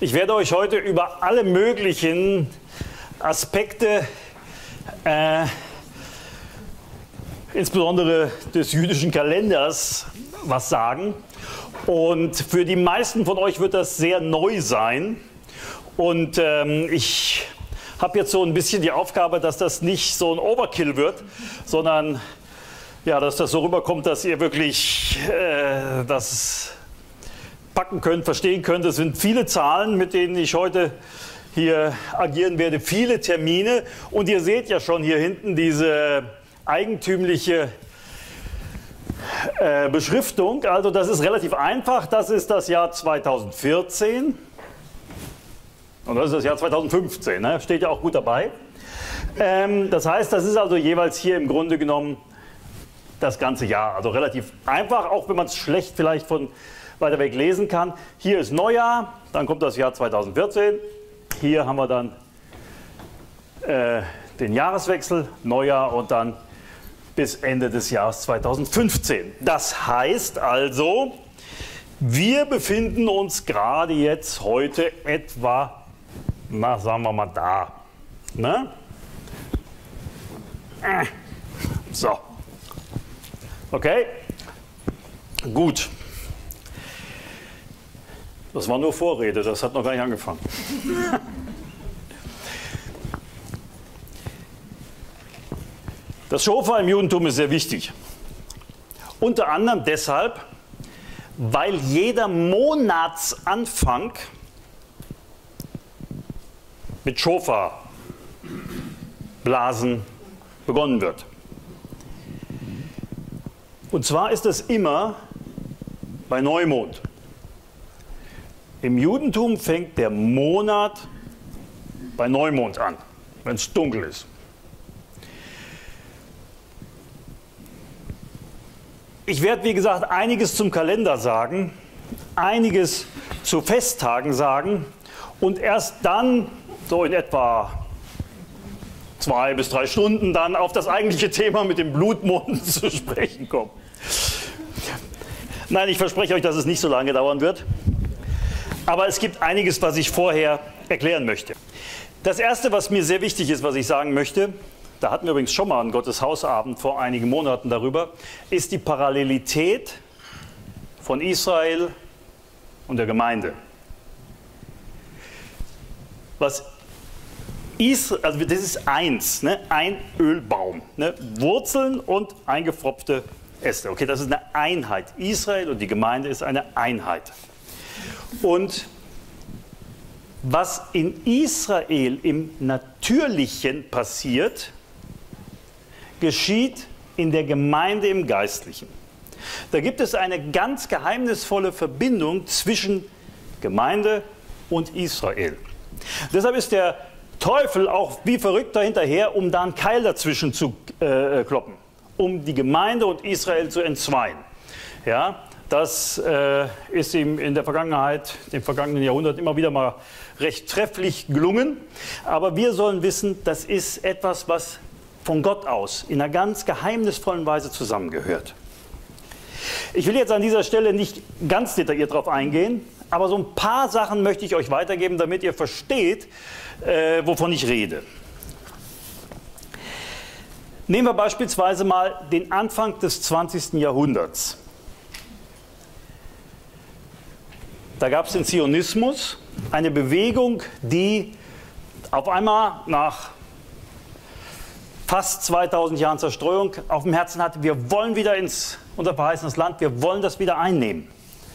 Ich werde euch heute über alle möglichen Aspekte, insbesondere des jüdischen Kalenders, was sagen. Und für die meisten von euch wird das sehr neu sein. Und ich habe jetzt so ein bisschen die Aufgabe, dass das nicht so ein Overkill wird, sondern ja, dass das so rüberkommt, dass ihr wirklich das packen könnt, verstehen könnt. Es sind viele Zahlen, mit denen ich heute hier agieren werde, viele Termine. Und ihr seht ja schon hier hinten diese eigentümliche Beschriftung. Also das ist relativ einfach. Das ist das Jahr 2014. Und das ist das Jahr 2015. Ne? Steht ja auch gut dabei. Das heißt, das ist also jeweils hier im Grunde genommen das ganze Jahr. Also relativ einfach, auch wenn man es schlecht vielleicht von weiter weg lesen kann. Hier ist Neujahr, dann kommt das Jahr 2014. Hier haben wir dann den Jahreswechsel, Neujahr und dann bis Ende des Jahres 2015. Das heißt also, wir befinden uns gerade jetzt heute etwa, na sagen wir mal da. Ne? So. Okay? Gut. Das war nur Vorrede, das hat noch gar nicht angefangen. Das Schofar im Judentum ist sehr wichtig. Unter anderem deshalb, weil jeder Monatsanfang mit Schofarblasen begonnen wird. Und zwar ist es immer bei Neumond. Im Judentum fängt der Monat bei Neumond an, wenn es dunkel ist. Ich werde, wie gesagt, einiges zum Kalender sagen, einiges zu Festtagen sagen und erst dann, so in etwa 2 bis 3 Stunden, dann auf das eigentliche Thema mit dem Blutmond zu sprechen kommen. Nein, ich verspreche euch, dass es nicht so lange dauern wird. Aber es gibt einiges, was ich vorher erklären möchte. Das Erste, was mir sehr wichtig ist, was ich sagen möchte, da hatten wir übrigens schon mal einen Gotteshausabend vor einigen Monaten darüber, ist die Parallelität von Israel und der Gemeinde. Also das ist eins, ne? Ein Ölbaum, ne? Wurzeln und eingepfropfte Äste. Okay, das ist eine Einheit. Israel und die Gemeinde ist eine Einheit. Und was in Israel im Natürlichen passiert, geschieht in der Gemeinde im Geistlichen. Da gibt es eine ganz geheimnisvolle Verbindung zwischen Gemeinde und Israel. Deshalb ist der Teufel auch wie verrückt dahinterher, um da einen Keil dazwischen zu kloppen, um die Gemeinde und Israel zu entzweien. Ja? Das ist ihm in der Vergangenheit, im vergangenen Jahrhundert immer wieder mal recht trefflich gelungen. Aber wir sollen wissen, das ist etwas, was von Gott aus in einer ganz geheimnisvollen Weise zusammengehört. Ich will jetzt an dieser Stelle nicht ganz detailliert darauf eingehen, aber so ein paar Sachen möchte ich euch weitergeben, damit ihr versteht, wovon ich rede. Nehmen wir beispielsweise mal den Anfang des 20. Jahrhunderts. Da gab es den Zionismus, eine Bewegung, die auf einmal nach fast 2000 Jahren Zerstreuung auf dem Herzen hatte, wir wollen wieder ins unser verheißenes Land, wir wollen das wieder einnehmen.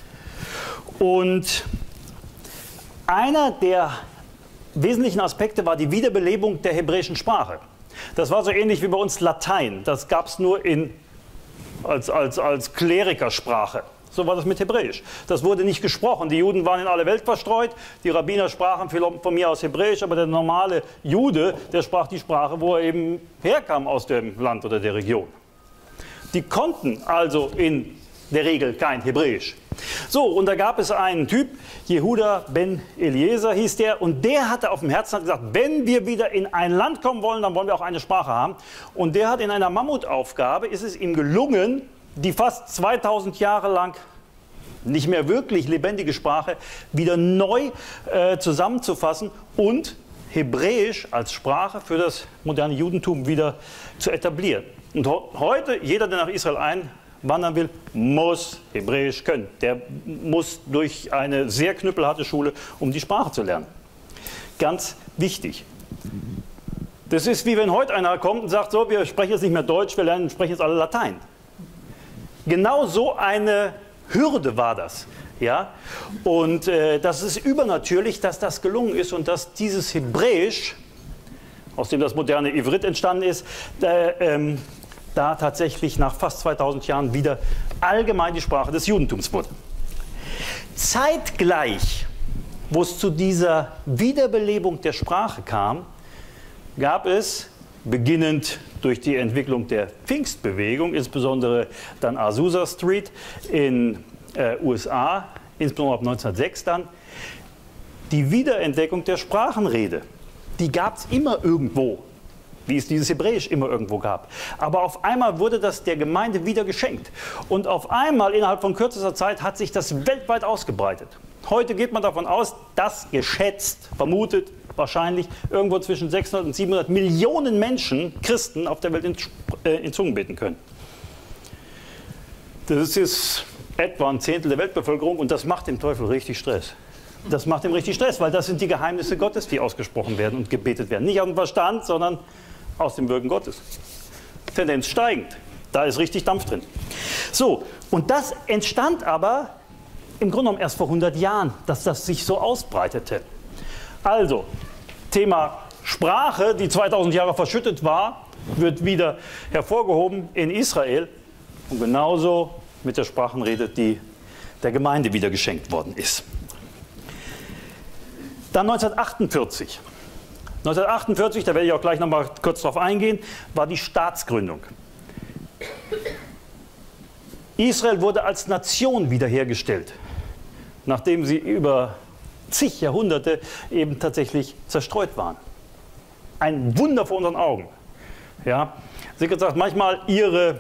Und einer der wesentlichen Aspekte war die Wiederbelebung der hebräischen Sprache. Das war so ähnlich wie bei uns Latein, das gab es nur als Klerikersprache. So war das mit Hebräisch. Das wurde nicht gesprochen. Die Juden waren in alle Welt verstreut. Die Rabbiner sprachen von mir aus Hebräisch, aber der normale Jude, der sprach die Sprache, wo er eben herkam aus dem Land oder der Region. Die konnten also in der Regel kein Hebräisch. So, und da gab es einen Typ, Jehuda ben Eliezer hieß der, und der hatte auf dem Herzen gesagt, wenn wir wieder in ein Land kommen wollen, dann wollen wir auch eine Sprache haben. Und der hat in einer Mammutaufgabe, ist es ihm gelungen, die fast 2000 Jahre lang nicht mehr wirklich lebendige Sprache wieder neu zusammenzufassen und Hebräisch als Sprache für das moderne Judentum wieder zu etablieren. Und heute, jeder, der nach Israel einwandern will, muss Hebräisch können. Der muss durch eine sehr knüppelharte Schule, um die Sprache zu lernen. Ganz wichtig. Das ist wie wenn heute einer kommt und sagt, so, wir sprechen jetzt nicht mehr Deutsch, wir sprechen jetzt alle Latein. Genau so eine Hürde war das. Ja? Und das ist übernatürlich, dass das gelungen ist und dass dieses Hebräisch, aus dem das moderne Ivrit entstanden ist, da tatsächlich nach fast 2000 Jahren wieder allgemein die Sprache des Judentums wurde. Zeitgleich, wo es zu dieser Wiederbelebung der Sprache kam, gab es, beginnend durch die Entwicklung der Pfingstbewegung, insbesondere dann Azusa Street in USA, insbesondere ab 1906 dann, die Wiederentdeckung der Sprachenrede. Die gab es immer irgendwo, wie es dieses Hebräisch immer irgendwo gab. Aber auf einmal wurde das der Gemeinde wieder geschenkt. Und auf einmal, innerhalb von kürzester Zeit, hat sich das weltweit ausgebreitet. Heute geht man davon aus, dass geschätzt, vermutet, wahrscheinlich irgendwo zwischen 600 und 700 Millionen Menschen, Christen, auf der Welt in Zungen beten können. Das ist etwa ein Zehntel der Weltbevölkerung und das macht dem Teufel richtig Stress. Das macht ihm richtig Stress, weil das sind die Geheimnisse Gottes, die ausgesprochen werden und gebetet werden. Nicht aus dem Verstand, sondern aus dem Wirken Gottes. Tendenz steigend. Da ist richtig Dampf drin. So, und das entstand aber im Grunde genommen erst vor 100 Jahren, dass das sich so ausbreitete. Also, Thema Sprache, die 2000 Jahre verschüttet war, wird wieder hervorgehoben in Israel und genauso mit der Sprachenrede, die der Gemeinde wieder geschenkt worden ist. Dann 1948. 1948, da werde ich auch gleich noch mal kurz darauf eingehen, war die Staatsgründung. Israel wurde als Nation wiederhergestellt, nachdem sie über zig Jahrhunderte eben tatsächlich zerstreut waren. Ein Wunder vor unseren Augen. Ja, sie hat gesagt, manchmal ihr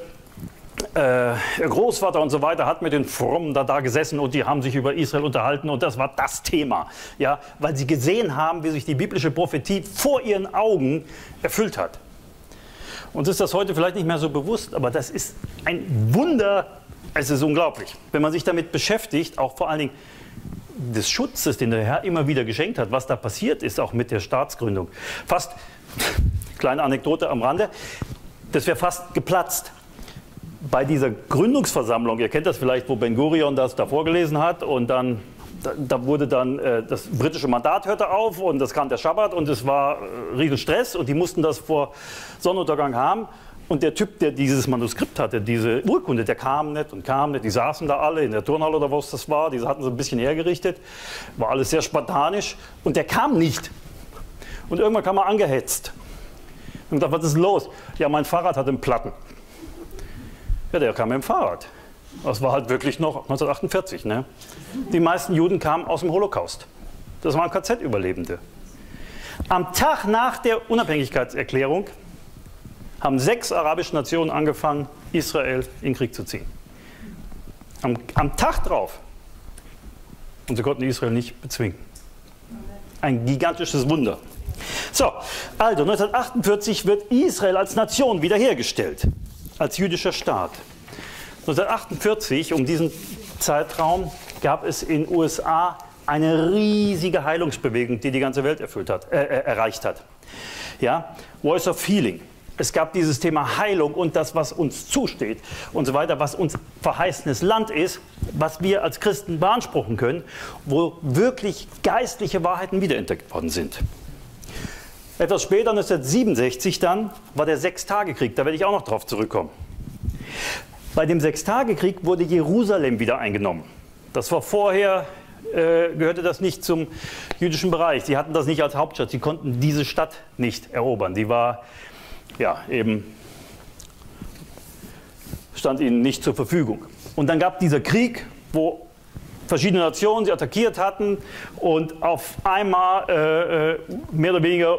Großvater und so weiter hat mit den Frommen da gesessen und die haben sich über Israel unterhalten und das war das Thema. Ja, weil sie gesehen haben, wie sich die biblische Prophetie vor ihren Augen erfüllt hat. Uns ist das heute vielleicht nicht mehr so bewusst, aber das ist ein Wunder, es ist unglaublich. Wenn man sich damit beschäftigt, auch vor allen Dingen des Schutzes, den der Herr immer wieder geschenkt hat, was da passiert ist, auch mit der Staatsgründung. Fast, kleine Anekdote am Rande, das wäre fast geplatzt. Bei dieser Gründungsversammlung, ihr kennt das vielleicht, wo Ben Gurion das da vorgelesen hat und dann, da wurde dann, das britische Mandat hörte auf und das kam der Schabbat und es war riesen Stress und die mussten das vor Sonnenuntergang haben. Und der Typ, der dieses Manuskript hatte, diese Urkunde, der kam nicht, die saßen da alle in der Turnhalle oder was das war, die hatten sie ein bisschen hergerichtet, war alles sehr spartanisch und der kam nicht. Und irgendwann kam er angehetzt und dachte, was ist los? Ja, mein Fahrrad hat einen Platten. Ja, der kam mit dem Fahrrad. Das war halt wirklich noch 1948. Ne? Die meisten Juden kamen aus dem Holocaust. Das waren KZ-Überlebende. Am Tag nach der Unabhängigkeitserklärung haben 6 arabische Nationen angefangen, Israel in den Krieg zu ziehen. Am Tag drauf. Und sie konnten Israel nicht bezwingen. Ein gigantisches Wunder. So, also 1948 wird Israel als Nation wiederhergestellt, als jüdischer Staat. 1948, um diesen Zeitraum, gab es in den USA eine riesige Heilungsbewegung, die die ganze Welt erreicht hat. Ja? Voice of Healing. Es gab dieses Thema Heilung und das, was uns zusteht und so weiter, was uns verheißenes Land ist, was wir als Christen beanspruchen können, wo wirklich geistliche Wahrheiten wiederentdeckt worden sind. Etwas später, 1967 dann, war der Sechstagekrieg, da werde ich auch noch drauf zurückkommen. Bei dem Sechstagekrieg wurde Jerusalem wieder eingenommen. Das war vorher, gehörte das nicht zum jüdischen Bereich. Sie hatten das nicht als Hauptstadt, sie konnten diese Stadt nicht erobern. Die war, ja, eben, stand ihnen nicht zur Verfügung. Und dann gab es dieser Krieg, wo verschiedene Nationen sie attackiert hatten und auf einmal mehr oder weniger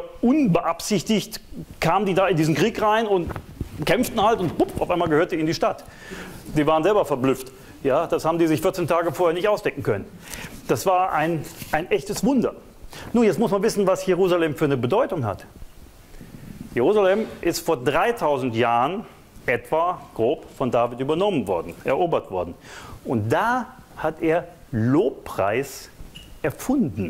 unbeabsichtigt kamen die da in diesen Krieg rein und kämpften halt und bupp, auf einmal gehörte ihnen die Stadt. Die waren selber verblüfft. Ja, das haben die sich 14 Tage vorher nicht ausdenken können. Das war ein echtes Wunder. Nun, jetzt muss man wissen, was Jerusalem für eine Bedeutung hat. Jerusalem ist vor 3000 Jahren etwa grob von David übernommen worden, erobert worden. Und da hat er Lobpreis erfunden.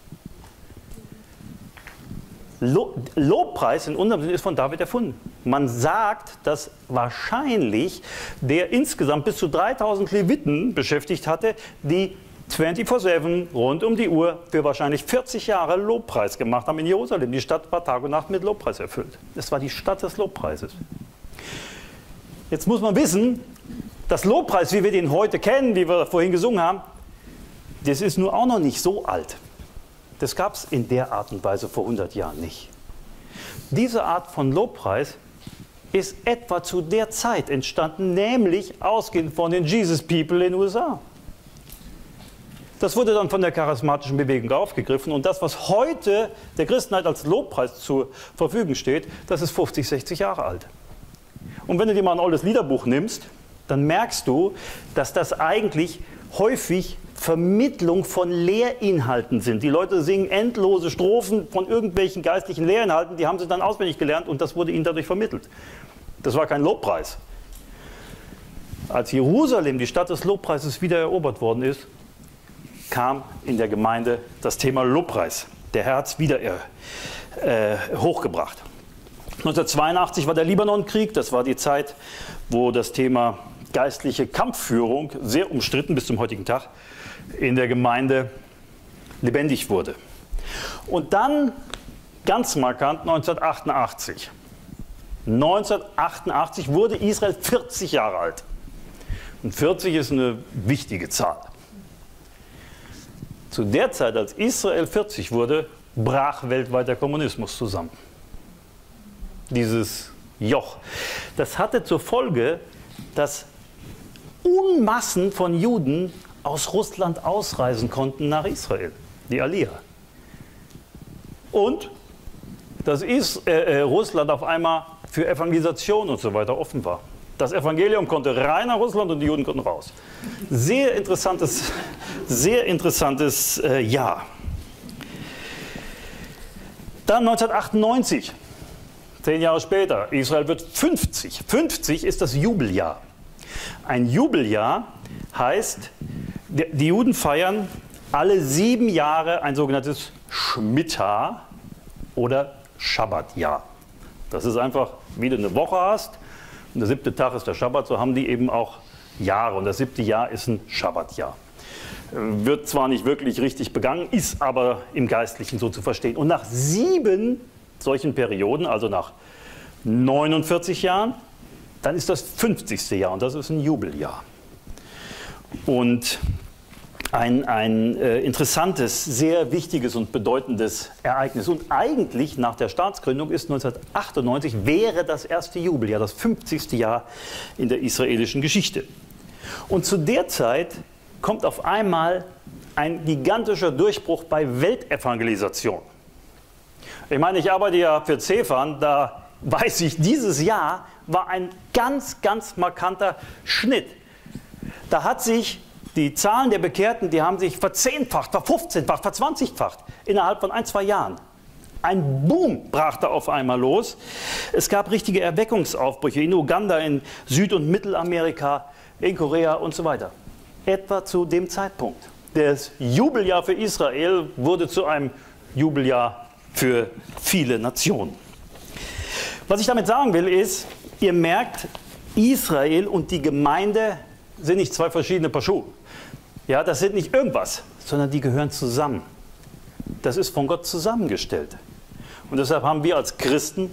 Lobpreis in unserem Sinne ist von David erfunden. Man sagt, dass wahrscheinlich der insgesamt bis zu 3000 Leviten beschäftigt hatte, die 24/7 rund um die Uhr für wahrscheinlich 40 Jahre Lobpreis gemacht haben in Jerusalem. Die Stadt war Tag und Nacht mit Lobpreis erfüllt. Es war die Stadt des Lobpreises. Jetzt muss man wissen, das Lobpreis, wie wir den heute kennen, wie wir vorhin gesungen haben, das ist nur auch noch nicht so alt. Das gab es in der Art und Weise vor 100 Jahren nicht. Diese Art von Lobpreis ist etwa zu der Zeit entstanden, nämlich ausgehend von den Jesus People in den USA. Das wurde dann von der charismatischen Bewegung aufgegriffen und das, was heute der Christenheit als Lobpreis zur Verfügung steht, das ist 50, 60 Jahre alt. Und wenn du dir mal ein altes Liederbuch nimmst, dann merkst du, dass das eigentlich häufig Vermittlung von Lehrinhalten sind. Die Leute singen endlose Strophen von irgendwelchen geistlichen Lehrinhalten, die haben sie dann auswendig gelernt und das wurde ihnen dadurch vermittelt. Das war kein Lobpreis. Als Jerusalem, die Stadt des Lobpreises, wieder erobert worden ist, kam in der Gemeinde das Thema Lobpreis. Der Herr hat es wieder hochgebracht. 1982 war der Libanonkrieg, das war die Zeit, wo das Thema geistliche Kampfführung, sehr umstritten bis zum heutigen Tag, in der Gemeinde lebendig wurde. Und dann, ganz markant, 1988. 1988 wurde Israel 40 Jahre alt. Und 40 ist eine wichtige Zahl. Zu der Zeit, als Israel 40 wurde, brach weltweit der Kommunismus zusammen. Dieses Joch. Das hatte zur Folge, dass Unmassen von Juden aus Russland ausreisen konnten nach Israel, die Aliyah. Und dass Russland auf einmal für Evangelisation und so weiter offen war. Das Evangelium konnte rein nach Russland und die Juden konnten raus. Sehr interessantes Jahr. Dann 1998, 10 Jahre später, Israel wird 50. 50 ist das Jubeljahr. Ein Jubeljahr heißt, die Juden feiern alle 7 Jahre ein sogenanntes Shmita oder Schabbatjahr. Das ist einfach, wie du eine Woche hast und der 7. Tag ist der Schabbat, so haben die eben auch Jahre. Und das 7. Jahr ist ein Schabbatjahr. Wird zwar nicht wirklich richtig begangen, ist aber im Geistlichen so zu verstehen. Und nach 7 solchen Perioden, also nach 49 Jahren, dann ist das 50. Jahr und das ist ein Jubeljahr. Und ein interessantes, sehr wichtiges und bedeutendes Ereignis. Und eigentlich nach der Staatsgründung ist 1998 wäre das erste Jubeljahr, das 50. Jahr in der israelischen Geschichte. Und zu der Zeit kommt auf einmal ein gigantischer Durchbruch bei Weltevangelisation. Ich meine, ich arbeite ja für CEFAN, da weiß ich, dieses Jahr war ein ganz, ganz markanter Schnitt. Da hat sich die Zahlen der Bekehrten, die haben sich verzehnfacht, verfünfzehnfacht, verzwanzigfacht innerhalb von 1, 2 Jahren. Ein Boom brach da auf einmal los. Es gab richtige Erweckungsaufbrüche in Uganda, in Süd- und Mittelamerika, in Korea und so weiter. Etwa zu dem Zeitpunkt. Das Jubeljahr für Israel wurde zu einem Jubeljahr für viele Nationen. Was ich damit sagen will ist, ihr merkt, Israel und die Gemeinde sind nicht 2 verschiedene Paar Schuhe. Ja, das sind nicht irgendwas, sondern die gehören zusammen. Das ist von Gott zusammengestellt. Und deshalb haben wir als Christen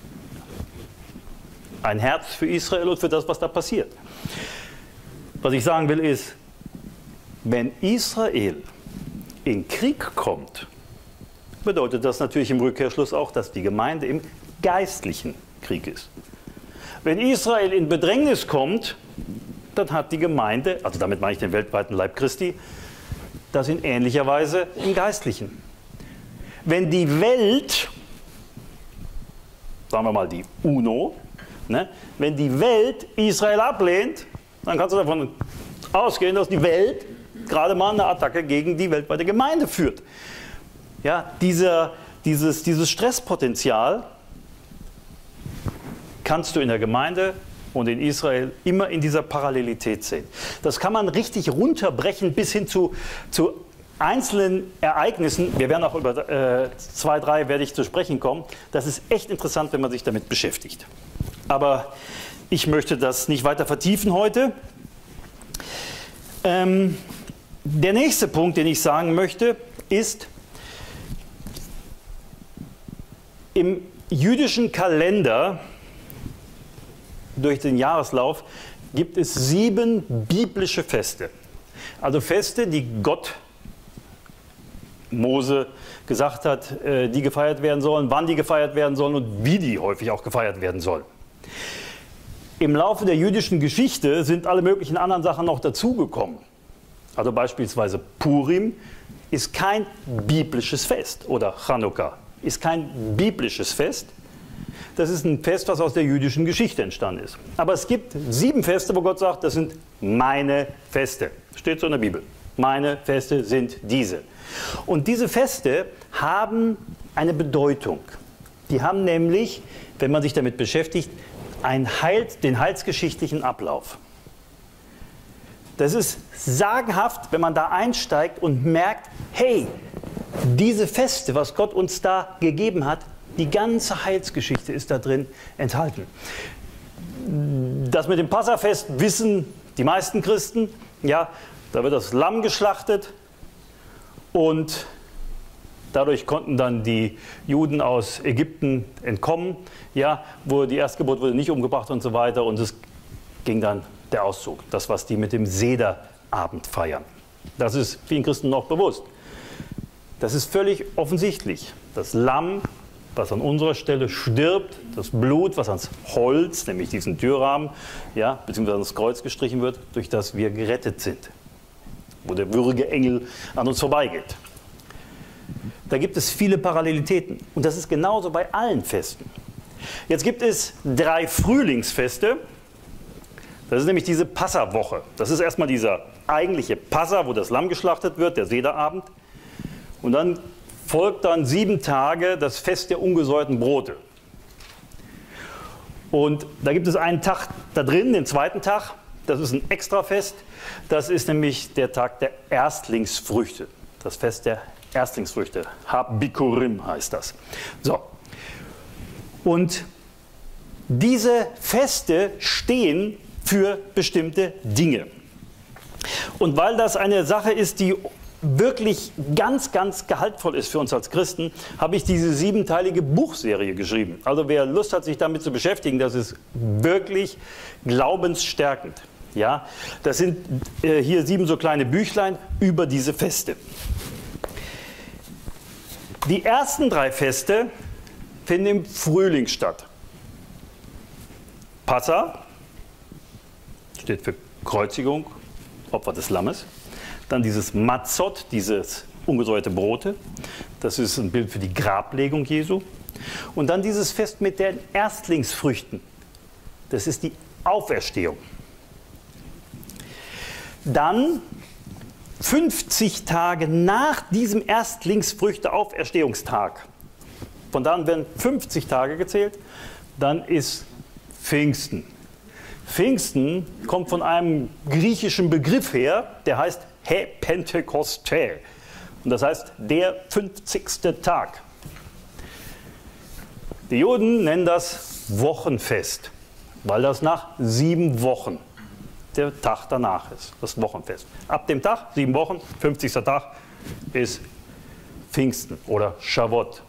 ein Herz für Israel und für das, was da passiert. Was ich sagen will ist, wenn Israel in Krieg kommt, bedeutet das natürlich im Rückkehrschluss auch, dass die Gemeinde im geistlichen Krieg ist. Wenn Israel in Bedrängnis kommt, dann hat die Gemeinde, also damit meine ich den weltweiten Leib Christi, das in ähnlicher Weise im Geistlichen. Wenn die Welt, sagen wir mal die UNO, ne, wenn die Welt Israel ablehnt, dann kannst du davon ausgehen, dass die Welt gerade mal eine Attacke gegen die weltweite Gemeinde führt. Ja, dieses Stresspotenzial kannst du in der Gemeinde und in Israel immer in dieser Parallelität sehen. Das kann man richtig runterbrechen bis hin zu einzelnen Ereignissen. Wir werden auch über 2, 3 werde ich zu sprechen kommen. Das ist echt interessant, wenn man sich damit beschäftigt. Aber ich möchte das nicht weiter vertiefen heute. Der nächste Punkt, den ich sagen möchte, ist, im jüdischen Kalender durch den Jahreslauf gibt es 7 biblische Feste. Also Feste, die Gott Mose gesagt hat, die gefeiert werden sollen, wann die gefeiert werden sollen und wie die häufig auch gefeiert werden sollen. Im Laufe der jüdischen Geschichte sind alle möglichen anderen Sachen noch dazugekommen. Also beispielsweise Purim ist kein biblisches Fest oder Chanukka ist kein biblisches Fest. Das ist ein Fest, was aus der jüdischen Geschichte entstanden ist. Aber es gibt 7 Feste, wo Gott sagt, das sind meine Feste. Steht so in der Bibel. Meine Feste sind diese. Und diese Feste haben eine Bedeutung. Die haben nämlich, wenn man sich damit beschäftigt, den heilsgeschichtlichen Ablauf. Das ist sagenhaft, wenn man da einsteigt und merkt, hey, diese Feste, was Gott uns da gegeben hat, die ganze Heilsgeschichte ist da drin enthalten. Das mit dem Passafest wissen die meisten Christen. Ja, da wird das Lamm geschlachtet und dadurch konnten dann die Juden aus Ägypten entkommen. Ja, die Erstgeburt wurde nicht umgebracht und so weiter und es ging dann der Auszug. Das, was die mit dem Sederabend feiern. Das ist vielen Christen noch bewusst. Das ist völlig offensichtlich. Das Lamm, was an unserer Stelle stirbt, das Blut, was ans Holz, nämlich diesen Türrahmen, ja, beziehungsweise ans Kreuz gestrichen wird, durch das wir gerettet sind, wo der würdige Engel an uns vorbeigeht. Da gibt es viele Parallelitäten und das ist genauso bei allen Festen. Jetzt gibt es 3 Frühlingsfeste, das ist nämlich diese Passawoche. Das ist erstmal dieser eigentliche Passa, wo das Lamm geschlachtet wird, der Sederabend. Und dann folgt dann 7 Tage das Fest der ungesäuerten Brote. Und da gibt es einen Tag da drin, den zweiten Tag, das ist ein Extrafest. Das ist nämlich der Tag der Erstlingsfrüchte, das Fest der Erstlingsfrüchte. Bikurim heißt das. So. Und diese Feste stehen für bestimmte Dinge. Und weil das eine Sache ist, die wirklich ganz, ganz gehaltvoll ist für uns als Christen, habe ich diese 7-teilige Buchserie geschrieben. Also wer Lust hat, sich damit zu beschäftigen, das ist wirklich glaubensstärkend. Ja, das sind hier 7 so kleine Büchlein über diese Feste. Die ersten 3 Feste finden im Frühling statt. Passa steht für Kreuzigung, Opfer des Lammes. Dann dieses Matzot, dieses ungesäuerte Brote. Das ist ein Bild für die Grablegung Jesu. Und dann dieses Fest mit den Erstlingsfrüchten. Das ist die Auferstehung. Dann 50 Tage nach diesem Erstlingsfrüchte-Auferstehungstag. Von da an werden 50 Tage gezählt. Dann ist Pfingsten. Pfingsten kommt von einem griechischen Begriff her, der heißt Pentekoste. Und das heißt der 50. Tag. Die Juden nennen das Wochenfest, weil das nach 7 Wochen der Tag danach ist, das Wochenfest. Ab dem Tag, 7 Wochen, 50. Tag ist Pfingsten oder Shavuot.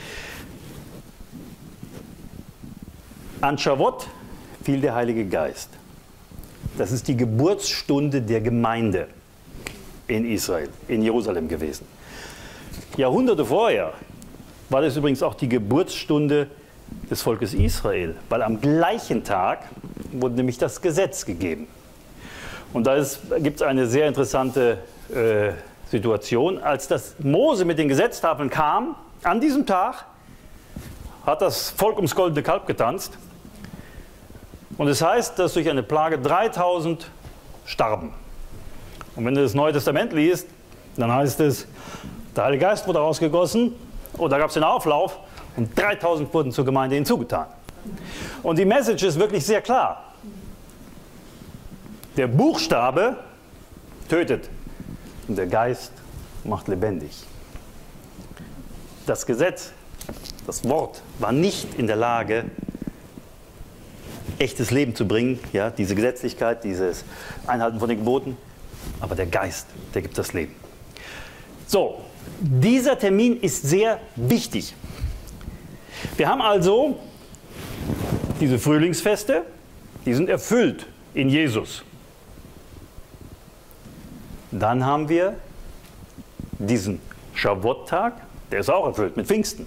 An Shavuot fiel der Heilige Geist. Das ist die Geburtsstunde der Gemeinde in Israel, in Jerusalem gewesen. Jahrhunderte vorher war das übrigens auch die Geburtsstunde des Volkes Israel, weil am gleichen Tag wurde nämlich das Gesetz gegeben. Und da gibt es eine sehr interessante Situation. Als das Mose mit den Gesetztafeln kam, an diesem Tag hat das Volk ums goldene Kalb getanzt. Und es heißt, dass durch eine Plage 3000 starben. Und wenn du das Neue Testament liest, dann heißt es, der Heilige Geist wurde ausgegossen und da gab es den Auflauf und 3000 wurden zur Gemeinde hinzugetan. Und die Message ist wirklich sehr klar. Der Buchstabe tötet und der Geist macht lebendig. Das Gesetz, das Wort, war nicht in der Lage, echtes Leben zu bringen, ja, diese Gesetzlichkeit, dieses Einhalten von den Geboten, aber der Geist, der gibt das Leben. So, dieser Termin ist sehr wichtig. Wir haben also diese Frühlingsfeste, die sind erfüllt in Jesus. Dann haben wir diesen Schavot-Tag, der ist auch erfüllt mit Pfingsten.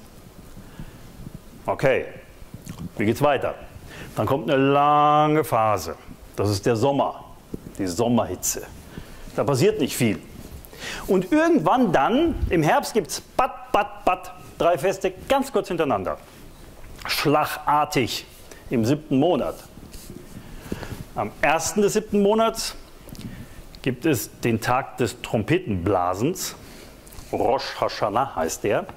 Okay, wie geht's weiter? Dann kommt eine lange Phase, das ist der Sommer, die Sommerhitze. Da passiert nicht viel. Und irgendwann dann, im Herbst gibt es 3 Feste ganz kurz hintereinander. Schlagartig im 7. Monat. Am 1. des 7. Monats gibt es den Tag des Trompetenblasens. Rosh Hashanah heißt der.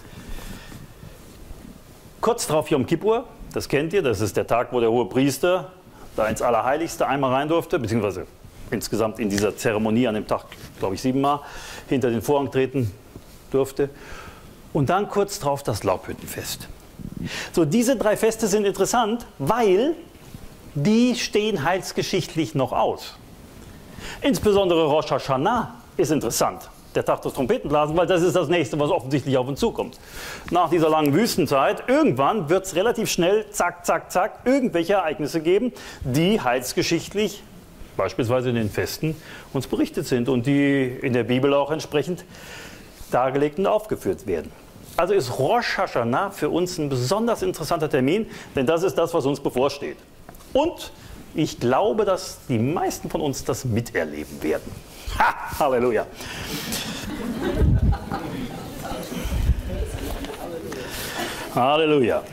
Kurz darauf Yom Kippur, das kennt ihr, das ist der Tag, wo der Hohepriester da ins Allerheiligste einmal rein durfte, beziehungsweise insgesamt in dieser Zeremonie an dem Tag, glaube ich, 7 Mal, hinter den Vorhang treten durfte. Und dann kurz darauf das Laubhüttenfest. So, diese 3 Feste sind interessant, weil die stehen heilsgeschichtlich noch aus. Insbesondere Rosh Hashanah ist interessant, der Tag des Trompetenblasen, weil das ist das Nächste, was offensichtlich auf uns zukommt. Nach dieser langen Wüstenzeit, irgendwann wird es relativ schnell, zack, zack, zack, irgendwelche Ereignisse geben, die heilsgeschichtlich, beispielsweise in den Festen, uns berichtet sind und die in der Bibel auch entsprechend dargelegt und aufgeführt werden. Also ist Rosh Hashanah für uns ein besonders interessanter Termin, denn das ist das, was uns bevorsteht. Und ich glaube, dass die meisten von uns das miterleben werden. Ha! Halleluja! Halleluja!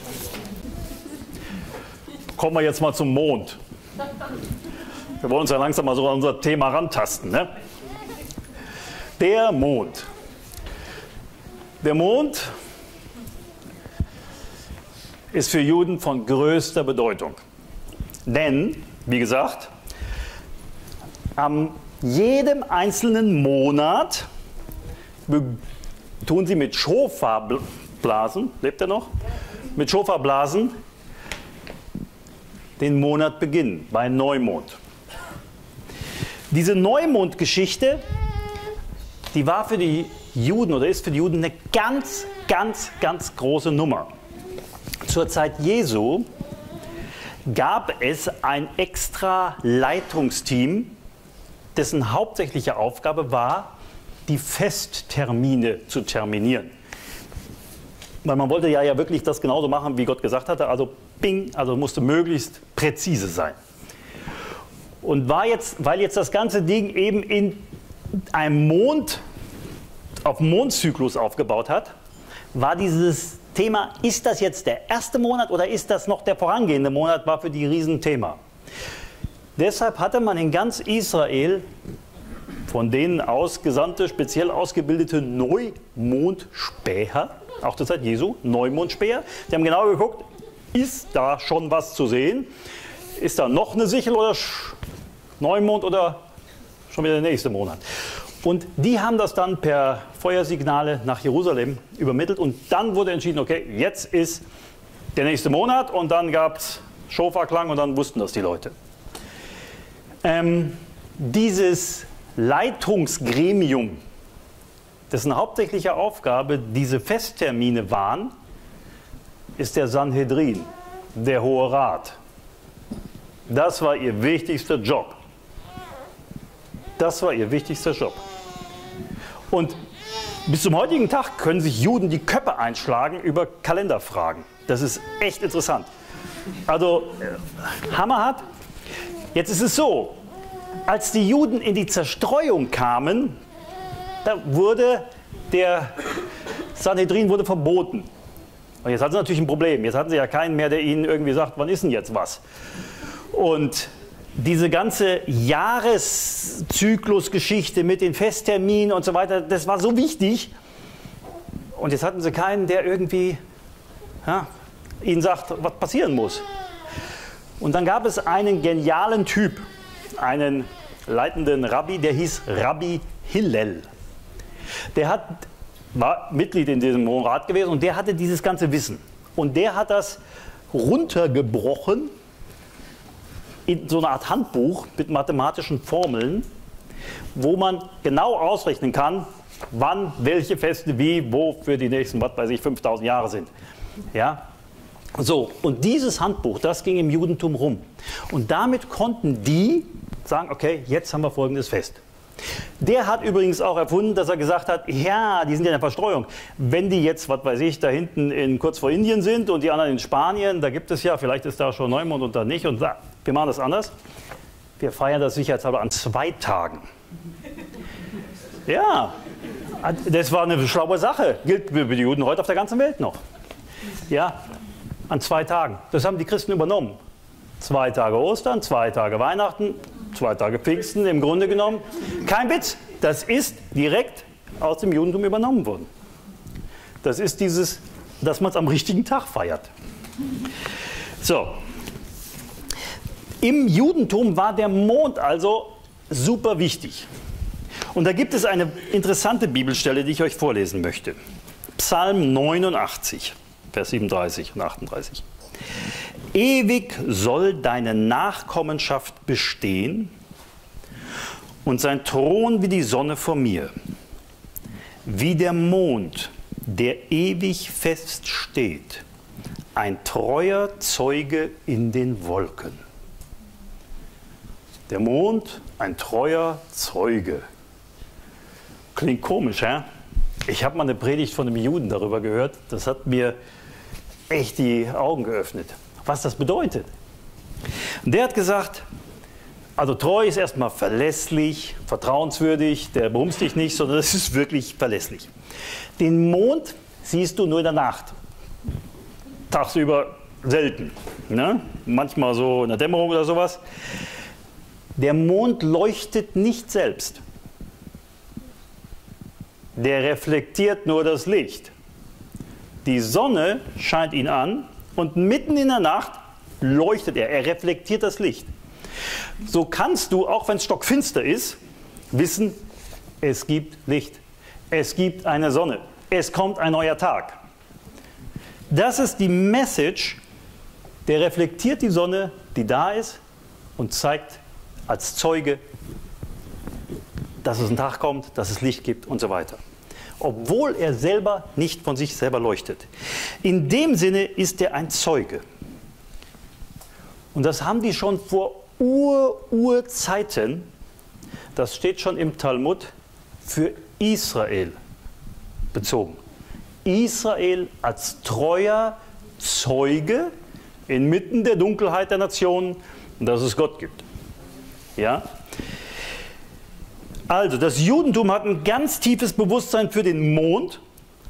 Kommen wir jetzt mal zum Mond. Wir wollen uns ja langsam mal so an unser Thema rantasten, ne? Der Mond. Der Mond ist für Juden von größter Bedeutung. Denn, wie gesagt, an jedem einzelnen Monat tun sie mit Schofar blasen, lebt er noch? Mit Schofar blasen den Monat beginnen, bei Neumond. Diese Neumondgeschichte, die war für die Juden oder ist für die Juden eine ganz, ganz, ganz große Nummer. Zur Zeit Jesu gab es ein extra Leitungsteam, dessen hauptsächliche Aufgabe war, die Festtermine zu terminieren. Weil man wollte ja wirklich das genauso machen, wie Gott gesagt hatte, also bing, also musste möglichst präzise sein. Und weil jetzt das ganze Ding eben in einem auf Mondzyklus aufgebaut hat, war dieses Thema, ist das jetzt der erste Monat oder ist das noch der vorangehende Monat, war für die Riesenthema. Deshalb hatte man in ganz Israel von denen ausgesandte, speziell ausgebildete Neumondspäher, auch zur Zeit Jesu, Neumondspäher. Die haben genau geguckt, ist da schon was zu sehen? Ist da noch eine Sichel oder Neumond oder schon wieder der nächste Monat? Und die haben das dann per Feuersignale nach Jerusalem übermittelt und dann wurde entschieden, okay, jetzt ist der nächste Monat und dann gab es Schofarklang und dann wussten das die Leute. Dieses Leitungsgremium, dessen hauptsächliche Aufgabe diese Festtermine waren, ist der Sanhedrin, der Hohe Rat. Das war ihr wichtigster Job. Das war ihr wichtigster Job. Und bis zum heutigen Tag können sich Juden die Köpfe einschlagen über Kalenderfragen. Das ist echt interessant. Also, hammerhart. Jetzt ist es so, als die Juden in die Zerstreuung kamen, da wurde der Sanhedrin wurde verboten. Und jetzt hatten sie natürlich ein Problem. Jetzt hatten sie ja keinen mehr, der ihnen irgendwie sagt, wann ist denn jetzt was? Und diese ganze Jahreszyklusgeschichte mit den Festterminen und so weiter, das war so wichtig. Und jetzt hatten sie keinen, der irgendwie ihnen sagt, was passieren muss. Und dann gab es einen genialen Typ, einen leitenden Rabbi, der hieß Rabbi Hillel. Der war Mitglied in diesem Hohen Rat gewesen und der hatte dieses ganze Wissen. Und der hat das runtergebrochen in so eine Art Handbuch mit mathematischen Formeln, wo man genau ausrechnen kann, wann welche Feste wie, wo für die nächsten, was weiß ich, 5000 Jahre sind. Ja? So, und dieses Handbuch, das ging im Judentum rum. Und damit konnten die sagen, okay, jetzt haben wir folgendes Fest. Der hat übrigens auch erfunden, dass er gesagt hat, ja, die sind ja in der Verstreuung. Wenn die jetzt, was weiß ich, da hinten kurz vor Indien sind und die anderen in Spanien, da gibt es ja, vielleicht ist da schon Neumond und da nicht. Und wir machen das anders. Wir feiern das sicherheitshalber an 2 Tagen. Ja, das war eine schlaue Sache. Gilt für die Juden heute auf der ganzen Welt noch. Ja, an 2 Tagen. Das haben die Christen übernommen. 2 Tage Ostern, 2 Tage Weihnachten, 2 Tage Pfingsten, im Grunde genommen. Kein Witz, das ist direkt aus dem Judentum übernommen worden. Das ist dieses, dass man es am richtigen Tag feiert. So. Im Judentum war der Mond also super wichtig. Und da gibt es eine interessante Bibelstelle, die ich euch vorlesen möchte. Psalm 89, Vers 37 und 38. Ewig soll deine Nachkommenschaft bestehen und sein Thron wie die Sonne vor mir. Wie der Mond, der ewig fest steht, ein treuer Zeuge in den Wolken. Der Mond, ein treuer Zeuge. Klingt komisch, hä? Ich habe mal eine Predigt von einem Juden darüber gehört. Das hat mir echt die Augen geöffnet, was das bedeutet. Und der hat gesagt, also treu ist erstmal verlässlich, vertrauenswürdig, der bumst dich nicht, sondern es ist wirklich verlässlich. Den Mond siehst du nur in der Nacht. Tagsüber selten. Ne? Manchmal so in der Dämmerung oder sowas. Der Mond leuchtet nicht selbst. Der reflektiert nur das Licht. Die Sonne scheint ihn an und mitten in der Nacht leuchtet er. Er reflektiert das Licht. So kannst du, auch wenn es stockfinster ist, wissen, es gibt Licht. Es gibt eine Sonne. Es kommt ein neuer Tag. Das ist die Message, der reflektiert die Sonne, die da ist und zeigt als Zeuge, dass es ein Tag kommt, dass es Licht gibt und so weiter. Obwohl er selber nicht von sich selber leuchtet. In dem Sinne ist er ein Zeuge. Und das haben die schon vor Urzeiten, das steht schon im Talmud, für Israel bezogen. Israel als treuer Zeuge inmitten der Dunkelheit der Nationen, dass es Gott gibt. Ja? Also, das Judentum hat ein ganz tiefes Bewusstsein für den Mond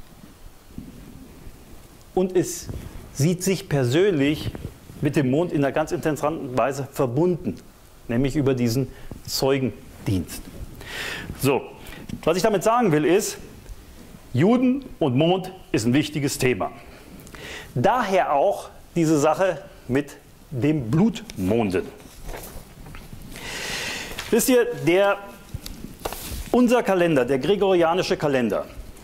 und es sieht sich persönlich mit dem Mond in einer ganz interessanten Weise verbunden, nämlich über diesen Zeugendienst. So, was ich damit sagen will ist, Juden und Mond ist ein wichtiges Thema. Daher auch diese Sache mit dem Blutmonden. Wisst ihr, unser Kalender, der gregorianische Kalender,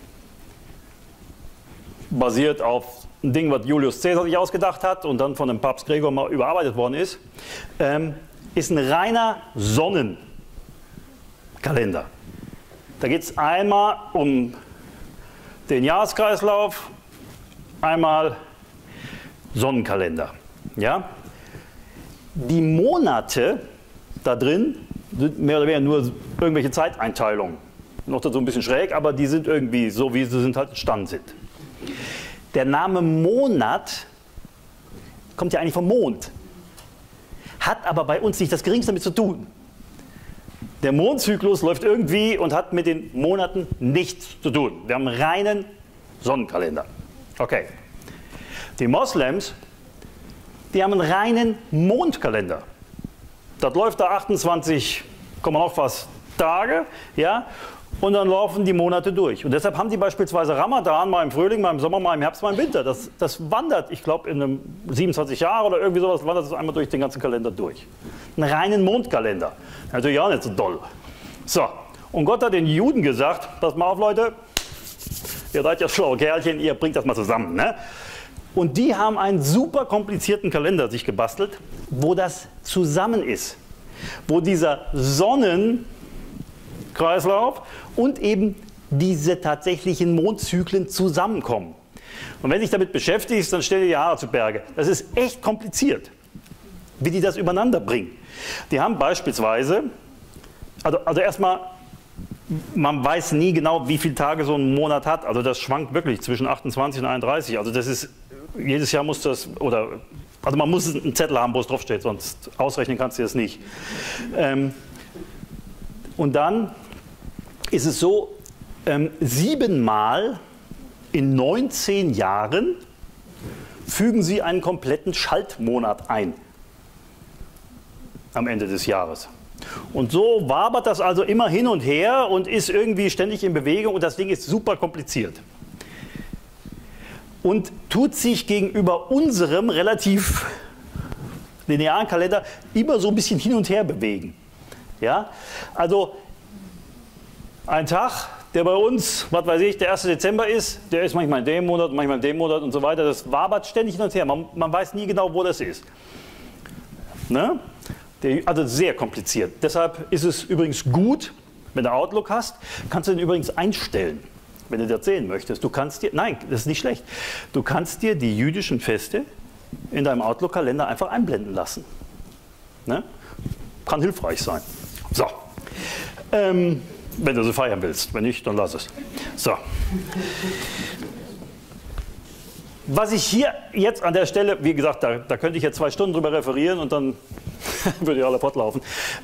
basiert auf ein Ding, was Julius Caesar sich ausgedacht hat und dann von dem Papst Gregor mal überarbeitet worden ist ein reiner Sonnenkalender. Da geht es einmal um den Jahreskreislauf, einmal Sonnenkalender. Ja? Die Monate da drin sind mehr oder weniger nur irgendwelche Zeiteinteilungen. Noch dazu ein bisschen schräg, aber die sind irgendwie so, wie sie sind, halt entstanden sind. Der Name Monat kommt ja eigentlich vom Mond, hat aber bei uns nicht das Geringste damit zu tun. Der Mondzyklus läuft irgendwie und hat mit den Monaten nichts zu tun. Wir haben einen reinen Sonnenkalender. Okay. Die Moslems, die haben einen reinen Mondkalender. Das läuft da 28, noch was Tage, ja, und dann laufen die Monate durch. Und deshalb haben die beispielsweise Ramadan mal im Frühling, mal im Sommer, mal im Herbst, mal im Winter. Das wandert, ich glaube, in einem 27 Jahre oder irgendwie sowas, wandert das einmal durch den ganzen Kalender durch. Einen reinen Mondkalender. Natürlich auch nicht so doll. So, und Gott hat den Juden gesagt, pass mal auf, Leute, ihr seid ja schlaue Kerlchen, ihr bringt das mal zusammen. Ne? Und die haben einen super komplizierten Kalender sich gebastelt, wo das zusammen ist. Wo dieser Sonnenkreislauf und eben diese tatsächlichen Mondzyklen zusammenkommen. Und wenn du dich damit beschäftigst, dann stell dir die Haare zu Berge. Das ist echt kompliziert, wie die das übereinander bringen. Die haben beispielsweise, also erstmal, man weiß nie genau, wie viele Tage so ein Monat hat. Also das schwankt wirklich zwischen 28 und 31. Also das ist, jedes Jahr muss das, also man muss einen Zettel haben, wo es draufsteht, sonst ausrechnen kannst du das nicht. Und dann ist es so, 7-mal in 19 Jahren fügen sie einen kompletten Schaltmonat ein am Ende des Jahres. Und so wabert das also immer hin und her und ist irgendwie ständig in Bewegung und das Ding ist super kompliziert. Und tut sich gegenüber unserem relativ linearen Kalender immer so ein bisschen hin und her bewegen. Ja? Also ein Tag, der bei uns, was weiß ich, der 1. Dezember ist, der ist manchmal in dem Monat, manchmal in dem Monat und so weiter. Das wabert ständig hin und her. Man weiß nie genau, wo das ist. Ne? Also sehr kompliziert. Deshalb ist es übrigens gut, wenn du Outlook hast, kannst du den übrigens einstellen, wenn du das sehen möchtest. Du kannst dir, nein, das ist nicht schlecht, du kannst dir die jüdischen Feste in deinem Outlook-Kalender einfach einblenden lassen. Ne? Kann hilfreich sein. So, wenn du sie feiern willst. Wenn nicht, dann lass es. So. Was ich hier jetzt an der Stelle, wie gesagt, da könnte ich jetzt 2 Stunden drüber referieren und dann würde ich alle fortlaufen.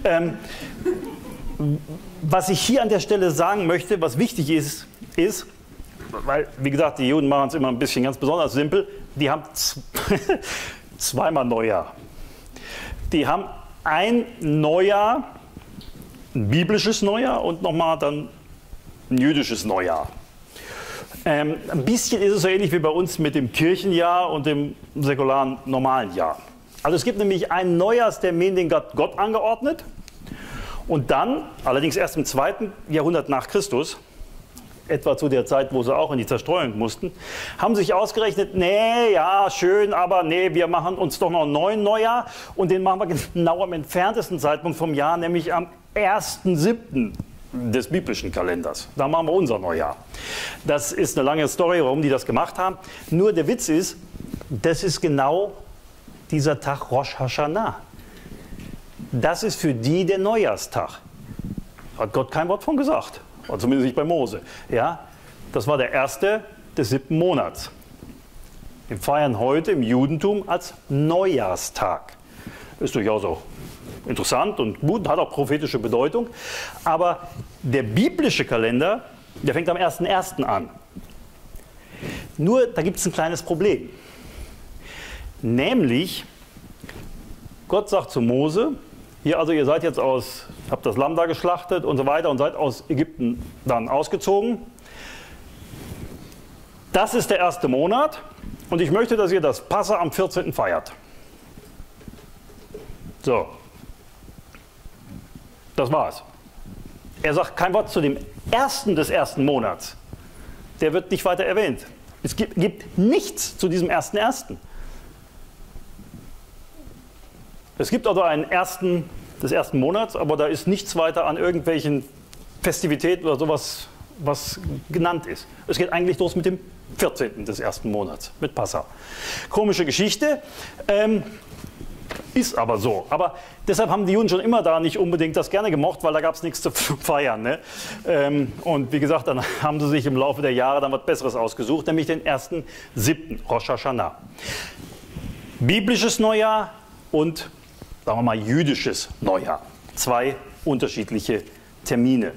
Was ich hier an der Stelle sagen möchte, was wichtig ist, weil, wie gesagt, die Juden machen es immer ein bisschen ganz besonders simpel, die haben zweimal Neujahr. Die haben ein Neujahr, ein biblisches Neujahr und nochmal dann ein jüdisches Neujahr. Ein bisschen ist es so ähnlich wie bei uns mit dem Kirchenjahr und dem säkularen normalen Jahr. Also es gibt nämlich einen Neujahrstermin, den Gott angeordnet und dann, allerdings erst im 2. Jahrhundert nach Christus, etwa zu der Zeit, wo sie auch in die Zerstreuung mussten, haben sich ausgerechnet, nee, ja, schön, aber nee, wir machen uns doch noch einen neuen Neujahr und den machen wir genau am entferntesten Zeitpunkt vom Jahr, nämlich am 1.7. des biblischen Kalenders. Da machen wir unser Neujahr. Das ist eine lange Story, warum die das gemacht haben. Nur der Witz ist, das ist genau dieser Tag Rosh Hashanah. Das ist für die der Neujahrstag. Hat Gott kein Wort von gesagt. Oder zumindest nicht bei Mose. Ja? Das war der 1. des 7. Monats. Wir feiern heute im Judentum als Neujahrstag. Ist durchaus auch interessant und gut, hat auch prophetische Bedeutung. Aber der biblische Kalender, der fängt am 1.1. an. Nur, da gibt es ein kleines Problem. Nämlich, Gott sagt zu Mose, hier, also ihr seid jetzt habt das Lamm da geschlachtet und so weiter und seid aus Ägypten dann ausgezogen. Das ist der 1. Monat und ich möchte, dass ihr das Passa am 14. feiert. So. Das war's. Er sagt kein Wort zu dem 1. des 1. Monats. Der wird nicht weiter erwähnt. Es gibt nichts zu diesem 1.1. Es gibt also einen 1. des 1. Monats, aber da ist nichts weiter an irgendwelchen Festivitäten oder sowas, was genannt ist. Es geht eigentlich los mit dem 14. des 1. Monats, mit Passa. Komische Geschichte. Ist aber so. Aber deshalb haben die Juden schon immer da nicht unbedingt das gerne gemocht, weil da gab es nichts zu feiern. Ne? Und wie gesagt, dann haben sie sich im Laufe der Jahre dann was Besseres ausgesucht, nämlich den 1.7., Rosh Hashanah. Biblisches Neujahr und, sagen wir mal, jüdisches Neujahr. 2 unterschiedliche Termine.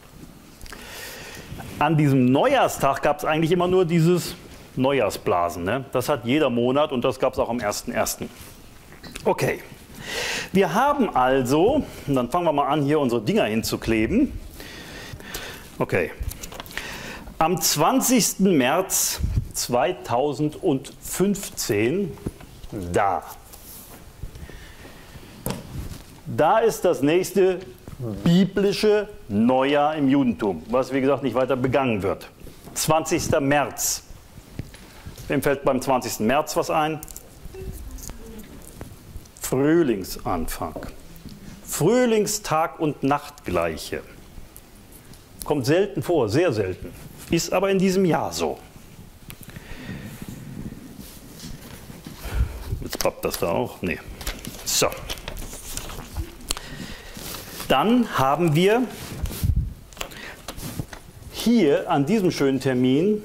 An diesem Neujahrstag gab es eigentlich immer nur dieses Neujahrsblasen. Ne? Das hat jeder Monat und das gab es auch am 1.1. Okay, Wir haben also, und dann fangen wir mal an, hier unsere Dinger hinzukleben. Okay. Am 20. März 2015, da ist das nächste biblische Neujahr im Judentum, was wie gesagt nicht weiter begangen wird. 20. März. Wem fällt beim 20. März was ein? Frühlingsanfang. Frühlingstag und Nachtgleiche. Kommt selten vor, sehr selten. Ist aber in diesem Jahr so. Jetzt pappt das da auch? Nee. So. Dann haben wir hier an diesem schönen Termin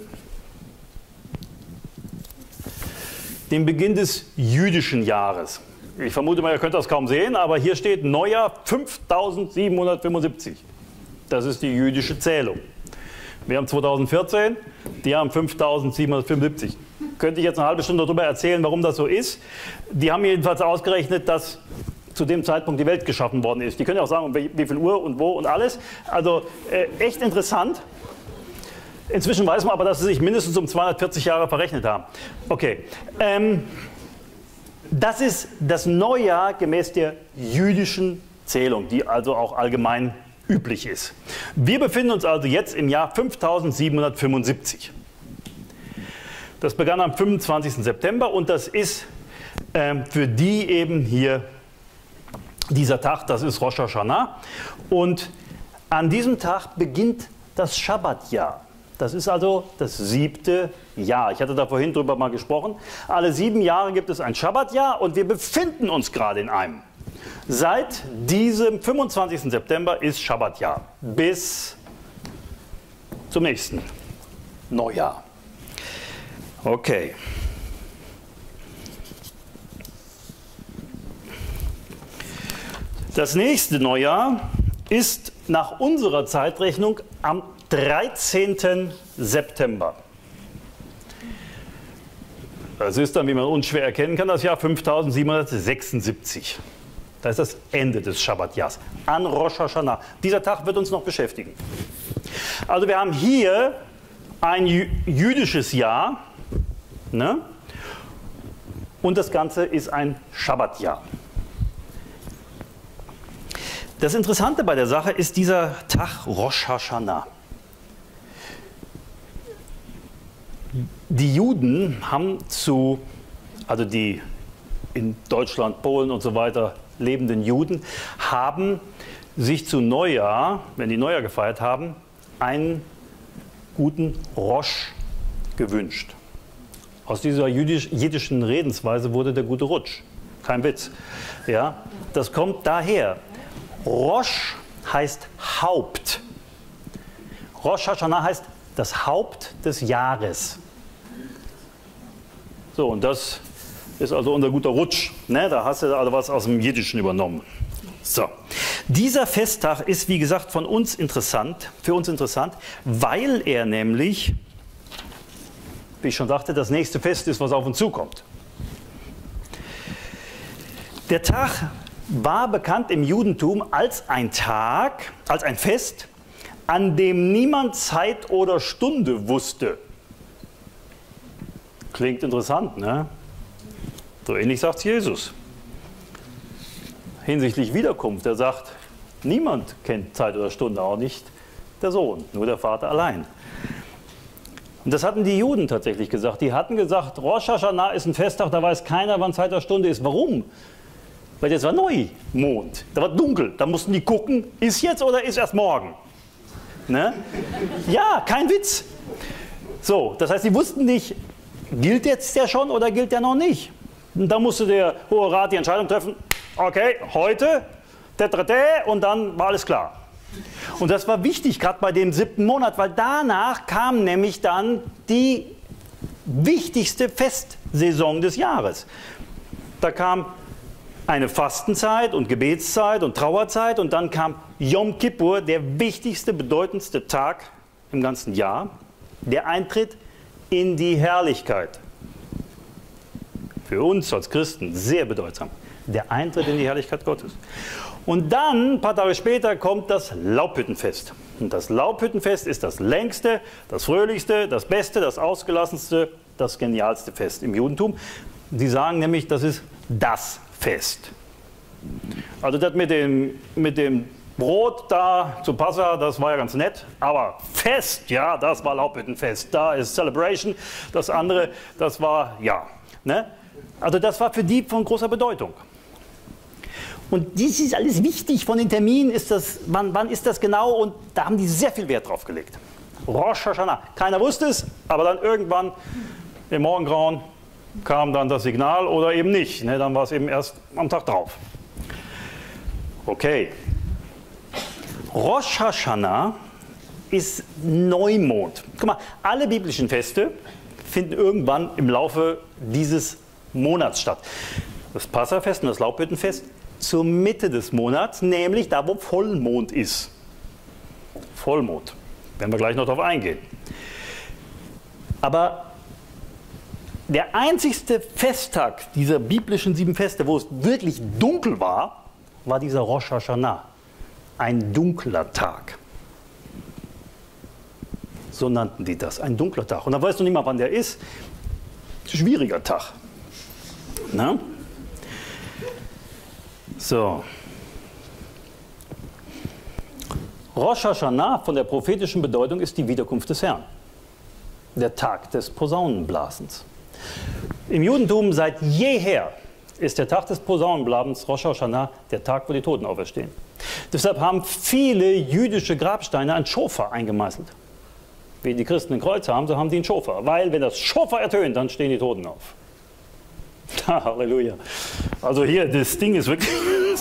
den Beginn des jüdischen Jahres. Ich vermute mal, ihr könnt das kaum sehen, aber hier steht Neujahr 5775. Das ist die jüdische Zählung. Wir haben 2014, die haben 5775. Könnte ich jetzt eine halbe Stunde darüber erzählen, warum das so ist. Die haben jedenfalls ausgerechnet, dass zu dem Zeitpunkt die Welt geschaffen worden ist. Die können ja auch sagen, um wie viel Uhr und wo und alles. Also echt interessant. Inzwischen weiß man aber, dass sie sich mindestens um 240 Jahre verrechnet haben. Okay. Das ist das Neujahr gemäß der jüdischen Zählung, die also auch allgemein üblich ist. Wir befinden uns also jetzt im Jahr 5775. Das begann am 25. September und das ist für die eben hier dieser Tag, das ist Rosh Hashanah. Und an diesem Tag beginnt das Schabbatjahr. Das ist also das 7. Jahr. Ich hatte da vorhin drüber mal gesprochen. Alle 7 Jahre gibt es ein Schabbatjahr und wir befinden uns gerade in einem. Seit diesem 25. September ist Schabbatjahr bis zum nächsten Neujahr. Okay. Das nächste Neujahr ist nach unserer Zeitrechnung am 13. September. Das ist dann, wie man unschwer erkennen kann, das Jahr 5776. Das ist das Ende des Schabbatjahrs, an Rosh Hashanah. Dieser Tag wird uns noch beschäftigen. Also wir haben hier ein jüdisches Jahr, ne? Und das Ganze ist ein Schabbatjahr. Das Interessante bei der Sache ist dieser Tag Rosh Hashanah. Die Juden haben also die in Deutschland, Polen und so weiter lebenden Juden, haben sich zu Neujahr, wenn die Neujahr gefeiert haben, einen guten Rosh gewünscht. Aus dieser jiddischen Redensweise wurde der gute Rutsch. Kein Witz. Ja, das kommt daher. Rosh heißt Haupt. Rosh Hashanah heißt das Haupt des Jahres. So, und das ist also unser guter Rutsch. Ne? Da hast du also was aus dem Jiddischen übernommen. So. Dieser Festtag ist, wie gesagt, für uns interessant, weil er nämlich, wie ich schon sagte, das nächste Fest ist, was auf uns zukommt. Der Tag war bekannt im Judentum als ein Tag, als ein Fest, an dem niemand Zeit oder Stunde wusste. Klingt interessant, ne? So ähnlich sagt Jesus. Hinsichtlich Wiederkunft, er sagt, niemand kennt Zeit oder Stunde, auch nicht der Sohn, nur der Vater allein. Und das hatten die Juden tatsächlich gesagt. Die hatten gesagt, Rosh Hashanah ist ein Festtag, da weiß keiner, wann Zeit oder Stunde ist. Warum? Weil jetzt war Neumond, da war dunkel, da mussten die gucken, ist jetzt oder ist erst morgen? Ne? Ja, kein Witz. So, das heißt, die wussten nicht, gilt jetzt der schon oder gilt der noch nicht? Und da musste der Hohe Rat die Entscheidung treffen, okay, heute, und dann war alles klar. Und das war wichtig, gerade bei dem 7. Monat, weil danach kam nämlich dann die wichtigste Festsaison des Jahres. Da kam eine Fastenzeit und Gebetszeit und Trauerzeit und dann kam Yom Kippur, der wichtigste, bedeutendste Tag im ganzen Jahr, der Eintritt in die Herrlichkeit. Für uns als Christen sehr bedeutsam. der Eintritt in die Herrlichkeit Gottes. Und dann, ein paar Tage später, kommt das Laubhüttenfest. Und das Laubhüttenfest ist das längste, das fröhlichste, das beste, das ausgelassenste, das genialste Fest im Judentum. Die sagen nämlich, das ist das Fest. Also das mit dem Brot da zu Passa, das war ja ganz nett, aber Fest, ja, das war Laubhüttenfest, da ist Celebration, das andere, das war, ja, ne? Also das war für die von großer Bedeutung. Und dies ist alles wichtig, von den Terminen ist das, wann ist das genau, und da haben die sehr viel Wert drauf gelegt. Rosh Hashanah, keiner wusste es, aber dann irgendwann im Morgengrauen kam dann das Signal oder eben nicht, ne? Dann war es eben erst am Tag drauf. Okay. Rosh Hashanah ist Neumond. Guck mal, alle biblischen Feste finden irgendwann im Laufe dieses Monats statt. Das Passafest und das Laubhüttenfest zur Mitte des Monats, nämlich da, wo Vollmond ist. Vollmond. Werden wir gleich noch darauf eingehen. Aber der einzigste Festtag dieser biblischen 7 Feste, wo es wirklich dunkel war, war dieser Rosh Hashanah. Ein dunkler Tag. So nannten die das, ein dunkler Tag. Und dann weißt du nicht mal, wann der ist. Schwieriger Tag. Na? So. Rosh Hashanah von der prophetischen Bedeutung ist die Wiederkunft des Herrn. Der Tag des Posaunenblasens. Im Judentum seit jeher ist der Tag des Posaunenblasens, Rosh Hashanah, der Tag, wo die Toten auferstehen. Deshalb haben viele jüdische Grabsteine ein Schofar eingemeißelt. Wie die Christen ein Kreuz haben, so haben die ein Schofar. Weil wenn das Schofar ertönt, dann stehen die Toten auf. Halleluja. Also hier, das Ding ist wirklich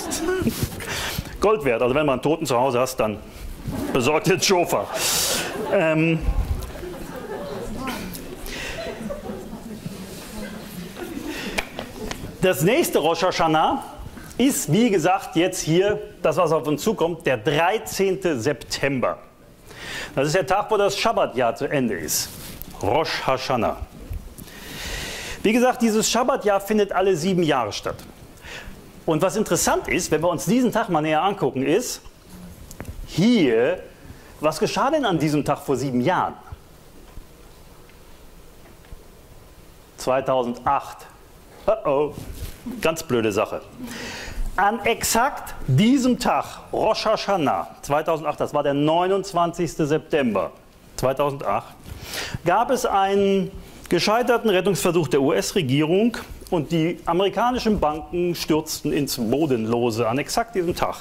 Gold wert. Also wenn man einen Toten zu Hause hast, dann besorgt jetzt Schofar. Das nächste Rosh Hashanah ist, wie gesagt, jetzt hier, das was auf uns zukommt, der 13. September. Das ist der Tag, wo das Schabbatjahr zu Ende ist. Rosh Hashanah. Wie gesagt, dieses Schabbatjahr findet alle 7 Jahre statt. Und was interessant ist, wenn wir uns diesen Tag mal näher angucken, ist, hier, was geschah denn an diesem Tag vor 7 Jahren? 2008. Oh, ganz blöde Sache. An exakt diesem Tag, Rosh Hashanah 2008, das war der 29. September 2008, gab es einen gescheiterten Rettungsversuch der US-Regierung und die amerikanischen Banken stürzten ins Bodenlose an exakt diesem Tag.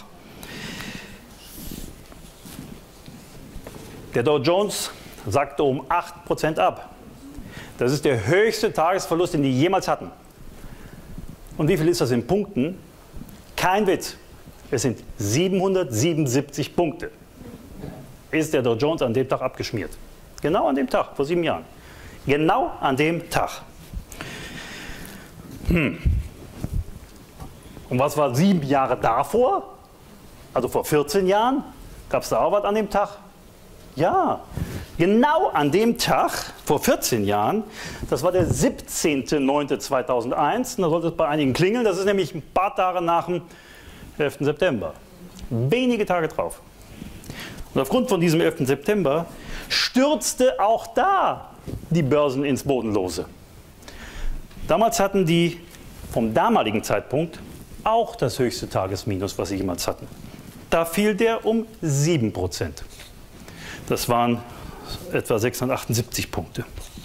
Der Dow Jones sackte um 8% ab. Das ist der höchste Tagesverlust, den die jemals hatten. Und wie viel ist das in Punkten? Kein Witz. Es sind 777 Punkte. Ist der Dow Jones an dem Tag abgeschmiert. Genau an dem Tag, vor 7 Jahren. Genau an dem Tag. Und was war 7 Jahre davor? Also vor 14 Jahren? Gab es da auch was an dem Tag? Ja, genau an dem Tag, vor 14 Jahren, das war der 17.09.2001, da sollte es bei einigen klingeln, das ist nämlich ein paar Tage nach dem 11. September. Wenige Tage drauf. Und aufgrund von diesem 11. September stürzte auch da die Börsen ins Bodenlose. Damals hatten die vom damaligen Zeitpunkt auch das höchste Tagesminus, was sie jemals hatten. Da fiel der um 7%. Das waren etwa 678 Punkte.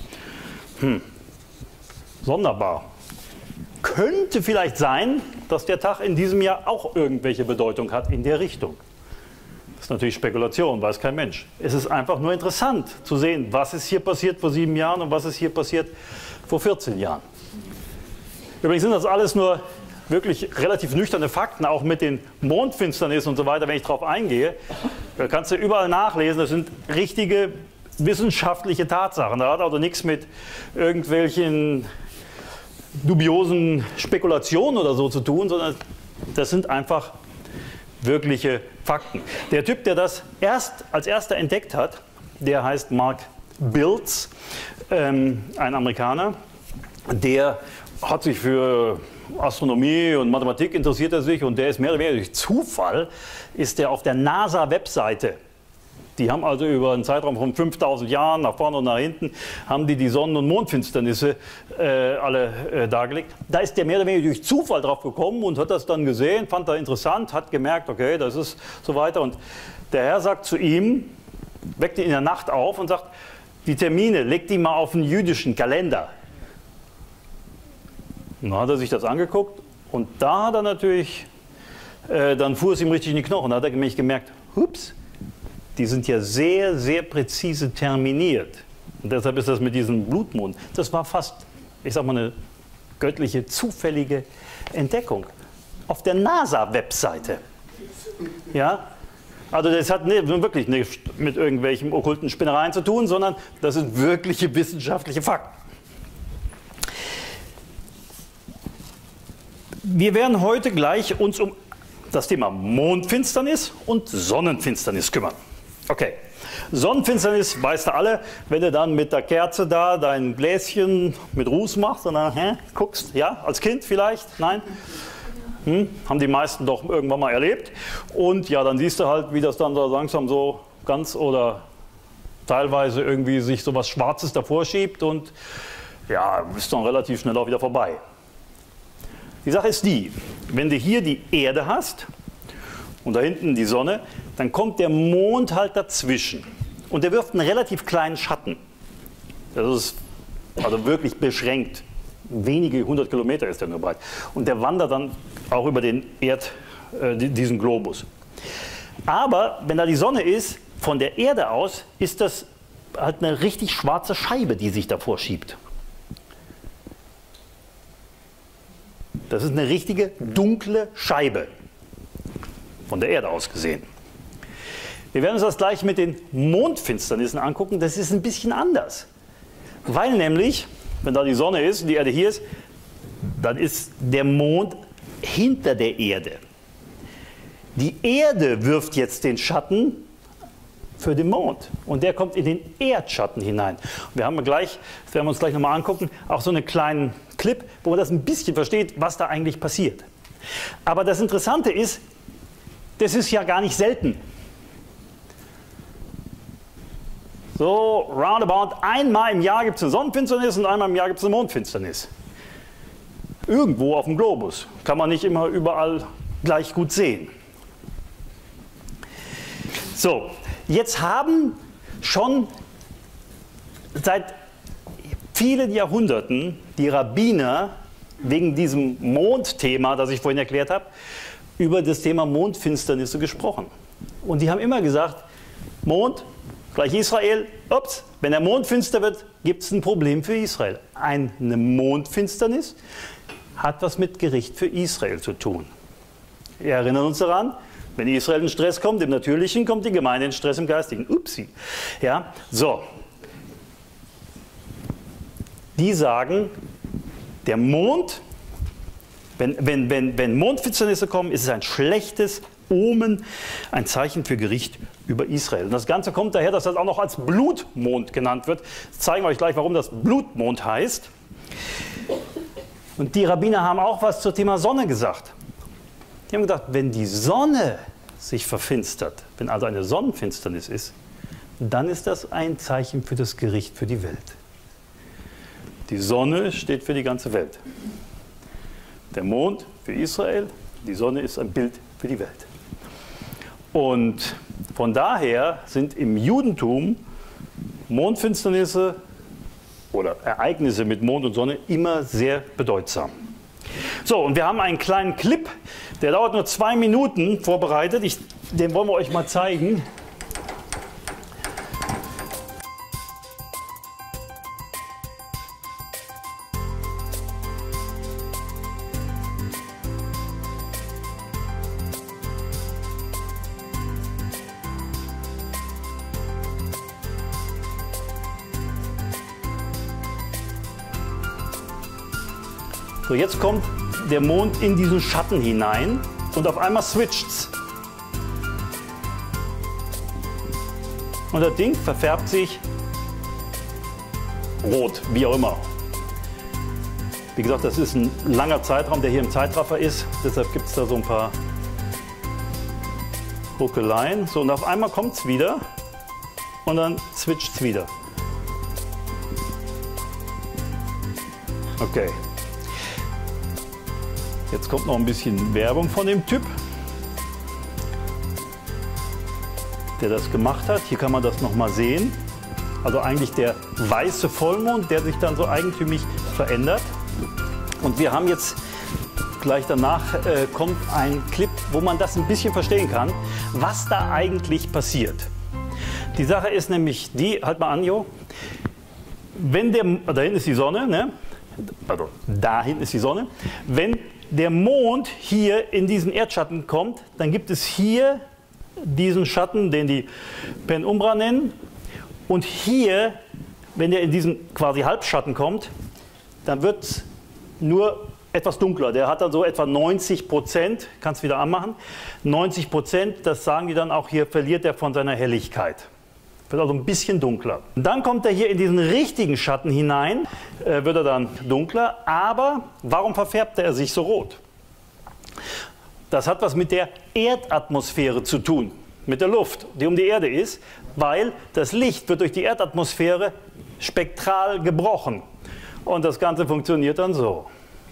Sonderbar. Könnte vielleicht sein, dass der Tag in diesem Jahr auch irgendwelche Bedeutung hat in der Richtung. Das ist natürlich Spekulation, weiß kein Mensch. Es ist einfach nur interessant zu sehen, was ist hier passiert vor 7 Jahren und was ist hier passiert vor 14 Jahren. Übrigens sind das alles nur wirklich relativ nüchterne Fakten, auch mit den Mondfinsternissen und so weiter, wenn ich darauf eingehe. Da kannst du überall nachlesen, das sind richtige wissenschaftliche Tatsachen. Da hat also nichts mit irgendwelchen dubiosen Spekulationen oder so zu tun, sondern das sind einfach wirkliche Fakten. Der Typ, der das als erster entdeckt hat, der heißt Mark Biltz, ein Amerikaner, der hat sich für Astronomie und Mathematik interessiert er sich und der ist mehr oder weniger durch Zufall, ist der auf der NASA-Webseite. Die haben also über einen Zeitraum von 5000 Jahren, nach vorne und nach hinten, haben die Sonnen- und Mondfinsternisse alle dargelegt. Da ist der mehr oder weniger durch Zufall drauf gekommen und hat das dann gesehen, fand er interessant, hat gemerkt, okay, das ist so weiter. Und der Herr sagt zu ihm, weckt ihn in der Nacht auf und sagt, die Termine, leg die mal auf den jüdischen Kalender. Und dann hat er sich das angeguckt und da hat er natürlich, dann fuhr es ihm richtig in die Knochen. Da hat er nämlich gemerkt, hups, die sind ja sehr, sehr präzise terminiert. Und deshalb ist das mit diesem Blutmond, das war fast, ich sag mal, eine göttliche, zufällige Entdeckung. Auf der NASA-Webseite. Ja? Also das hat wirklich nichts mit irgendwelchen okkulten Spinnereien zu tun, sondern das sind wirkliche wissenschaftliche Fakten. Wir werden heute gleich uns um das Thema Mondfinsternis und Sonnenfinsternis kümmern. Okay, Sonnenfinsternis weißt du alle, wenn du dann mit der Kerze da dein Gläschen mit Ruß machst und dann guckst, ja, als Kind vielleicht, nein? Haben die meisten doch irgendwann mal erlebt. Und ja, dann siehst du halt, wie das dann so langsam so ganz oder teilweise irgendwie sich so was Schwarzes davor schiebt und ja, ist dann relativ schnell auch wieder vorbei. Die Sache ist die, wenn du hier die Erde hast und da hinten die Sonne, dann kommt der Mond halt dazwischen und der wirft einen relativ kleinen Schatten. Das ist also wirklich beschränkt. Wenige 100 Kilometer ist der nur breit. Und der wandert dann auch über den diesen Globus. Aber wenn da die Sonne ist, von der Erde aus, ist das halt eine richtig schwarze Scheibe, die sich davor schiebt. Das ist eine richtige dunkle Scheibe, von der Erde aus gesehen. Wir werden uns das gleich mit den Mondfinsternissen angucken. Das ist ein bisschen anders. Weil nämlich, wenn da die Sonne ist und die Erde hier ist, dann ist der Mond hinter der Erde. Die Erde wirft jetzt den Schatten für den Mond und der kommt in den Erdschatten hinein. Und wir haben gleich, das werden wir uns gleich nochmal angucken, auch so einen kleinen Clip, wo man das ein bisschen versteht, was da eigentlich passiert. Aber das Interessante ist, das ist ja gar nicht selten. So roundabout einmal im Jahr gibt es eine Sonnenfinsternis und einmal im Jahr gibt es eine Mondfinsternis. Irgendwo auf dem Globus. Kann man nicht immer überall gleich gut sehen. So, jetzt haben schon seit vielen Jahrhunderten die Rabbiner wegen diesem Mondthema, das ich vorhin erklärt habe, über das Thema Mondfinsternisse gesprochen. Und die haben immer gesagt, Mond gleich Israel, ups, wenn der Mond finster wird, gibt es ein Problem für Israel. Eine Mondfinsternis hat was mit Gericht für Israel zu tun. Wir erinnern uns daran, wenn Israel in Stress kommt, im Natürlichen, kommt die Gemeinde in Stress im Geistigen. Upsi. Ja, so. Die sagen, der Mond, wenn Mondfinsternisse kommen, ist es ein schlechtes Omen, ein Zeichen für Gericht über Israel. Und das Ganze kommt daher, dass das auch noch als Blutmond genannt wird. Ich zeige euch gleich, warum das Blutmond heißt. Und die Rabbiner haben auch was zum Thema Sonne gesagt. Die haben gedacht, wenn die Sonne sich verfinstert, wenn also eine Sonnenfinsternis ist, dann ist das ein Zeichen für das Gericht für die Welt. Die Sonne steht für die ganze Welt. Der Mond für Israel, die Sonne ist ein Bild für die Welt. Und von daher sind im Judentum Mondfinsternisse oder Ereignisse mit Mond und Sonne immer sehr bedeutsam. So, und wir haben einen kleinen Clip, der dauert nur 2 Minuten vorbereitet. Den wollen wir euch mal zeigen. So, jetzt kommt der Mond in diesen Schatten hinein und auf einmal switcht's. Und das Ding verfärbt sich rot, wie auch immer. Wie gesagt, das ist ein langer Zeitraum, der hier im Zeitraffer ist. Deshalb gibt es da so ein paar Ruckeleien. So, und auf einmal kommt es wieder und dann switcht es wieder. Okay. Jetzt kommt noch ein bisschen Werbung von dem Typ, der das gemacht hat. Hier kann man das nochmal sehen. Also eigentlich der weiße Vollmond, der sich dann so eigentümlich verändert. Und wir haben jetzt gleich danach kommt ein Clip, wo man das ein bisschen verstehen kann, was da eigentlich passiert. Die Sache ist nämlich die, halt mal an, Jo, wenn da hinten ist die Sonne, ne? Also da hinten ist die Sonne. Wenn der Mond hier in diesen Erdschatten kommt, dann gibt es hier diesen Schatten, den die Penumbra nennen. Und hier, wenn der in diesen quasi Halbschatten kommt, dann wird es nur etwas dunkler. Der hat dann so etwa 90%, kannst wieder anmachen, 90%, das sagen die dann auch hier, verliert er von seiner Helligkeit. Wird also ein bisschen dunkler. Und dann kommt er hier in diesen richtigen Schatten hinein, wird er dann dunkler, aber warum verfärbt er sich so rot? Das hat was mit der Erdatmosphäre zu tun, mit der Luft, die um die Erde ist, weil das Licht wird durch die Erdatmosphäre spektral gebrochen. Und das Ganze funktioniert dann so.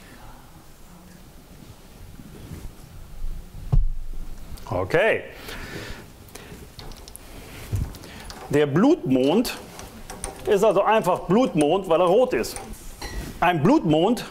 Okay. Der Blutmond ist also einfach Blutmond, weil er rot ist. Ein Blutmond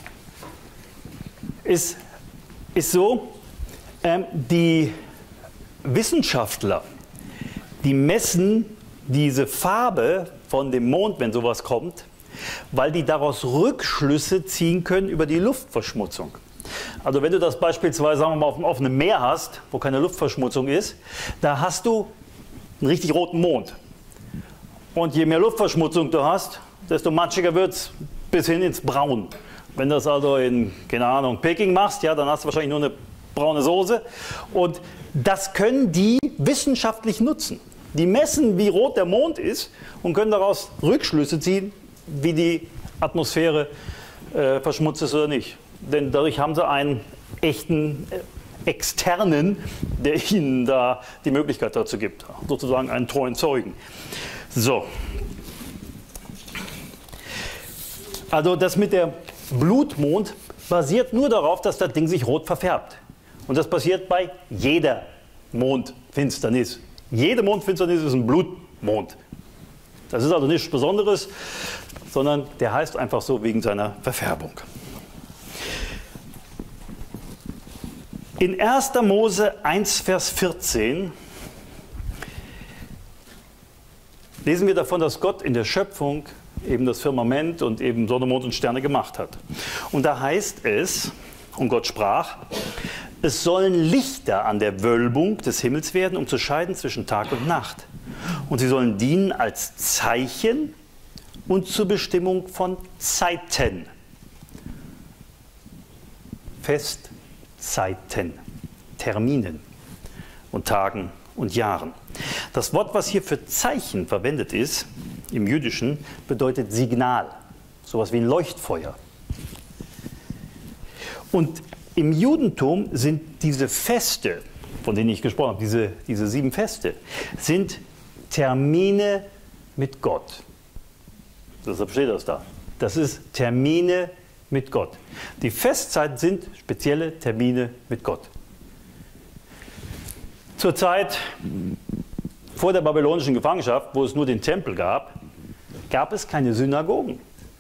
ist so, die Wissenschaftler, die messen diese Farbe von dem Mond, wenn sowas kommt, weil die daraus Rückschlüsse ziehen können über die Luftverschmutzung. Also wenn du das beispielsweise, sagen wir mal, auf dem offenen Meer hast, wo keine Luftverschmutzung ist, da hast du einen richtig roten Mond. Und je mehr Luftverschmutzung du hast, desto matschiger wird es bis hin ins Braun. Wenn du das also in, keine Ahnung, Peking machst, ja, dann hast du wahrscheinlich nur eine braune Soße. Und das können die wissenschaftlich nutzen. Die messen, wie rot der Mond ist und können daraus Rückschlüsse ziehen, wie die Atmosphäre verschmutzt ist oder nicht. Denn dadurch haben sie einen echten Externen, der ihnen da die Möglichkeit dazu gibt. Sozusagen einen treuen Zeugen. So. Also das mit der Blutmond basiert nur darauf, dass das Ding sich rot verfärbt. Und das passiert bei jeder Mondfinsternis. Jede Mondfinsternis ist ein Blutmond. Das ist also nichts Besonderes, sondern der heißt einfach so wegen seiner Verfärbung. In 1. Mose 1, Vers 14 lesen wir davon, dass Gott in der Schöpfung eben das Firmament und eben Sonne, Mond und Sterne gemacht hat. Und da heißt es, und Gott sprach, es sollen Lichter an der Wölbung des Himmels werden, um zu scheiden zwischen Tag und Nacht. Und sie sollen dienen als Zeichen und zur Bestimmung von Zeiten. Festzeiten, Terminen und Tagen und Jahren. Das Wort, was hier für Zeichen verwendet ist, im Jüdischen, bedeutet Signal. Sowas wie ein Leuchtfeuer. Und im Judentum sind diese Feste, von denen ich gesprochen habe, diese 7 Feste, sind Termine mit Gott. Deshalb steht das da. Das ist Termine mit Gott. Die Festzeiten sind spezielle Termine mit Gott. Zur Zeit vor der babylonischen Gefangenschaft, wo es nur den Tempel gab, gab es keine Synagogen.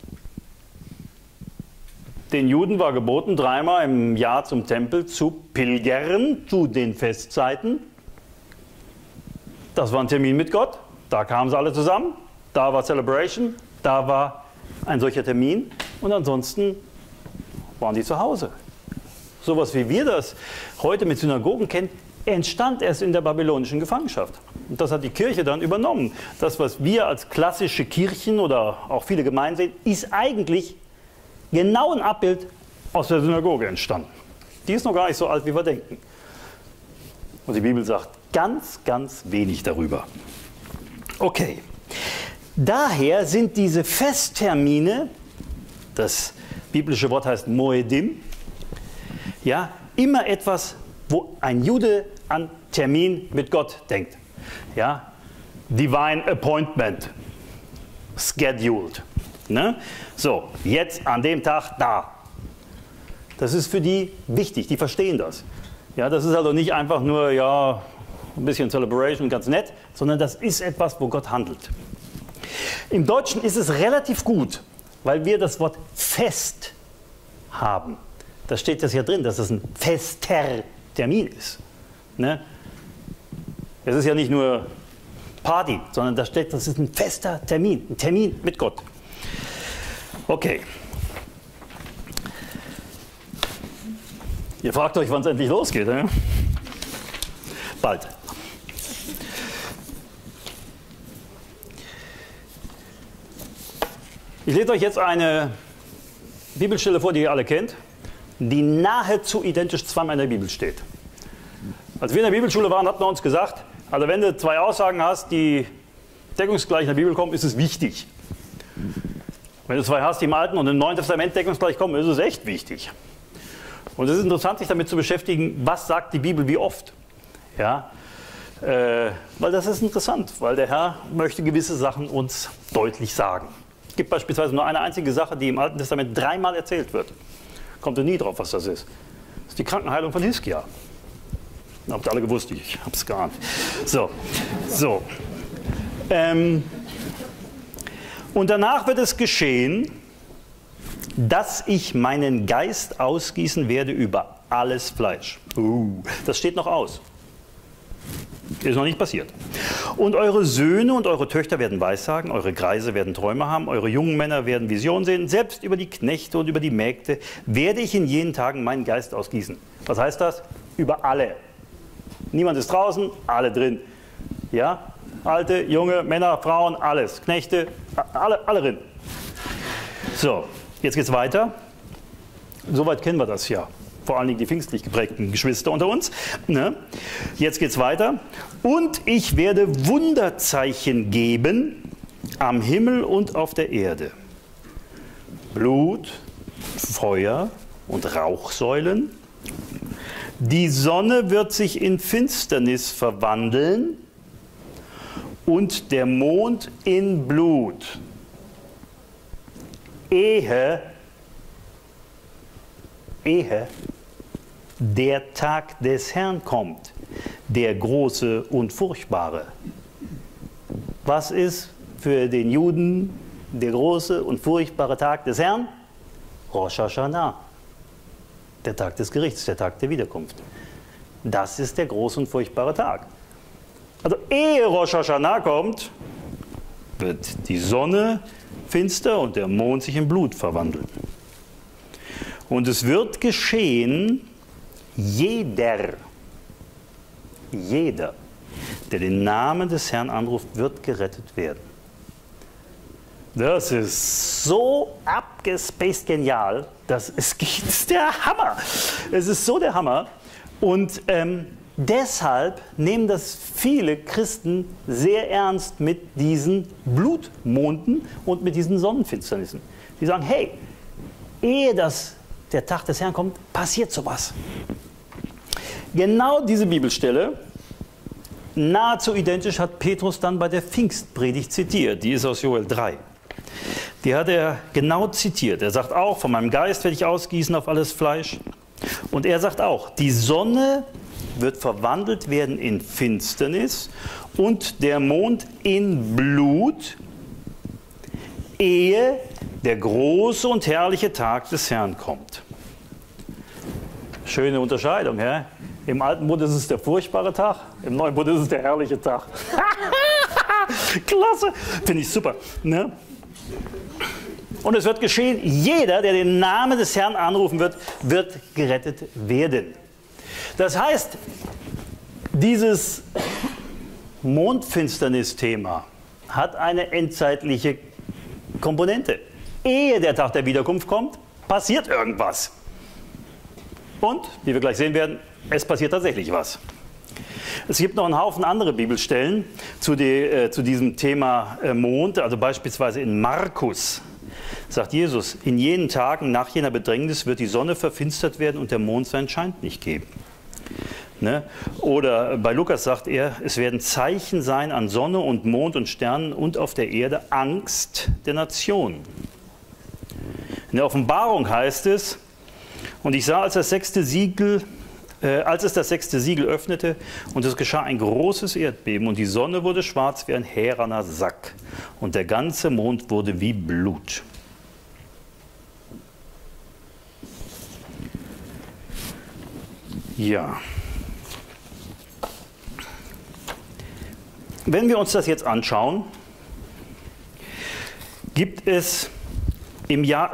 Den Juden war geboten, 3-mal im Jahr zum Tempel zu pilgern, zu den Festzeiten. Das war ein Termin mit Gott, da kamen sie alle zusammen, da war Celebration, da war ein solcher Termin und ansonsten waren die zu Hause. Sowas wie wir das heute mit Synagogen kennen, entstand erst in der babylonischen Gefangenschaft. Und das hat die Kirche dann übernommen. Das, was wir als klassische Kirchen oder auch viele Gemeinden sehen, ist eigentlich genau ein Abbild aus der Synagoge entstanden. Die ist noch gar nicht so alt, wie wir denken. Und die Bibel sagt ganz, ganz wenig darüber. Okay. Daher sind diese Festtermine, das biblische Wort heißt Moedim. Ja, immer etwas, wo ein Jude an Termin mit Gott denkt. Ja, Divine Appointment, scheduled. Ne? So, jetzt an dem Tag da. Das ist für die wichtig, die verstehen das. Ja, das ist also nicht einfach nur, ja, ein bisschen Celebration, ganz nett, sondern das ist etwas, wo Gott handelt. Im Deutschen ist es relativ gut, weil wir das Wort Fest haben. Da steht das ja drin, dass es ein fester Termin ist. Ne? Es ist ja nicht nur Party, sondern da steht, das ist ein fester Termin, ein Termin mit Gott. Okay. Ihr fragt euch, wann es endlich losgeht. Ne? Bald. Ich lese euch jetzt eine Bibelstelle vor, die ihr alle kennt, die nahezu identisch zweimal in der Bibel steht. Als wir in der Bibelschule waren, hat man uns gesagt, also wenn du zwei Aussagen hast, die deckungsgleich in der Bibel kommen, ist es wichtig. Wenn du zwei hast, die im Alten und im Neuen Testament deckungsgleich kommen, ist es echt wichtig. Und es ist interessant, sich damit zu beschäftigen, was sagt die Bibel wie oft. Ja? Weil das ist interessant, weil der Herr möchte gewisse Sachen uns deutlich sagen. Es gibt beispielsweise nur eine einzige Sache, die im Alten Testament dreimal erzählt wird. Kommt ihr nie drauf, was das ist. Das ist die Krankenheilung von Hiskia. Habt ihr alle gewusst, ich habe es geahnt. So. Und danach wird es geschehen, dass ich meinen Geist ausgießen werde über alles Fleisch. Das steht noch aus. Ist noch nicht passiert. Und eure Söhne und eure Töchter werden Weissagen, eure Greise werden Träume haben, eure jungen Männer werden Visionen sehen, selbst über die Knechte und über die Mägde werde ich in jenen Tagen meinen Geist ausgießen. Was heißt das? Über alle. Niemand ist draußen, alle drin. Ja? Alte, junge, Männer, Frauen, alles. Knechte, alle drin. So, jetzt geht's weiter. Soweit kennen wir das ja. Vor allen Dingen die pfingstlich geprägten Geschwister unter uns. Ne? Jetzt geht's weiter. Und ich werde Wunderzeichen geben am Himmel und auf der Erde. Blut, Feuer und Rauchsäulen. Die Sonne wird sich in Finsternis verwandeln und der Mond in Blut. Ehe der Tag des Herrn kommt, der große und furchtbare. Was ist für den Juden der große und furchtbare Tag des Herrn? Rosh Hashanah, der Tag des Gerichts, der Tag der Wiederkunft. Das ist der große und furchtbare Tag. Also ehe Rosh Hashanah kommt, wird die Sonne finster und der Mond sich in Blut verwandeln. Und es wird geschehen, jeder, der den Namen des Herrn anruft, wird gerettet werden. Das ist so abgespaced genial, das ist der Hammer. Es ist so der Hammer. Und deshalb nehmen das viele Christen sehr ernst mit diesen Blutmonden und mit diesen Sonnenfinsternissen. Die sagen, hey, ehe der Tag des Herrn kommt, passiert sowas. Genau diese Bibelstelle, nahezu identisch, hat Petrus dann bei der Pfingstpredigt zitiert. Die ist aus Joel 3. Die hat er genau zitiert. Er sagt auch, von meinem Geist werde ich ausgießen auf alles Fleisch. Und er sagt auch, die Sonne wird verwandelt werden in Finsternis und der Mond in Blut, ehe der große und herrliche Tag des Herrn kommt. Schöne Unterscheidung, ja? Im alten Bund ist es der furchtbare Tag, im neuen Bund ist es der herrliche Tag. Klasse, finde ich super. Ne? Und es wird geschehen, jeder, der den Namen des Herrn anrufen wird, wird gerettet werden. Das heißt, dieses Mondfinsternis-Thema hat eine endzeitliche Komponente. Ehe der Tag der Wiederkunft kommt, passiert irgendwas. Und, wie wir gleich sehen werden, es passiert tatsächlich was. Es gibt noch einen Haufen andere Bibelstellen zu diesem Thema Mond, also beispielsweise in Markus. sagt Jesus, in jenen Tagen nach jener Bedrängnis wird die Sonne verfinstert werden und der Mond seinen Schein nicht geben. Ne? Oder bei Lukas sagt er, es werden Zeichen sein an Sonne und Mond und Sternen und auf der Erde Angst der Nationen. In der Offenbarung heißt es, und ich sah, als es das 6. Siegel öffnete, und es geschah ein großes Erdbeben, und die Sonne wurde schwarz wie ein härener Sack, und der ganze Mond wurde wie Blut. Ja. Wenn wir uns das jetzt anschauen, gab es im Jahr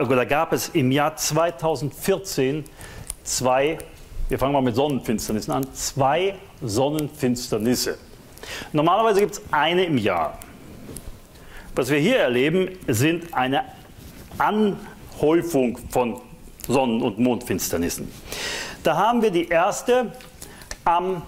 2014 wir fangen mal mit Sonnenfinsternissen an, 2 Sonnenfinsternisse. Normalerweise gibt es eine im Jahr. Was wir hier erleben, sind eine Anhäufung von Sonnen- und Mondfinsternissen. Da haben wir die erste am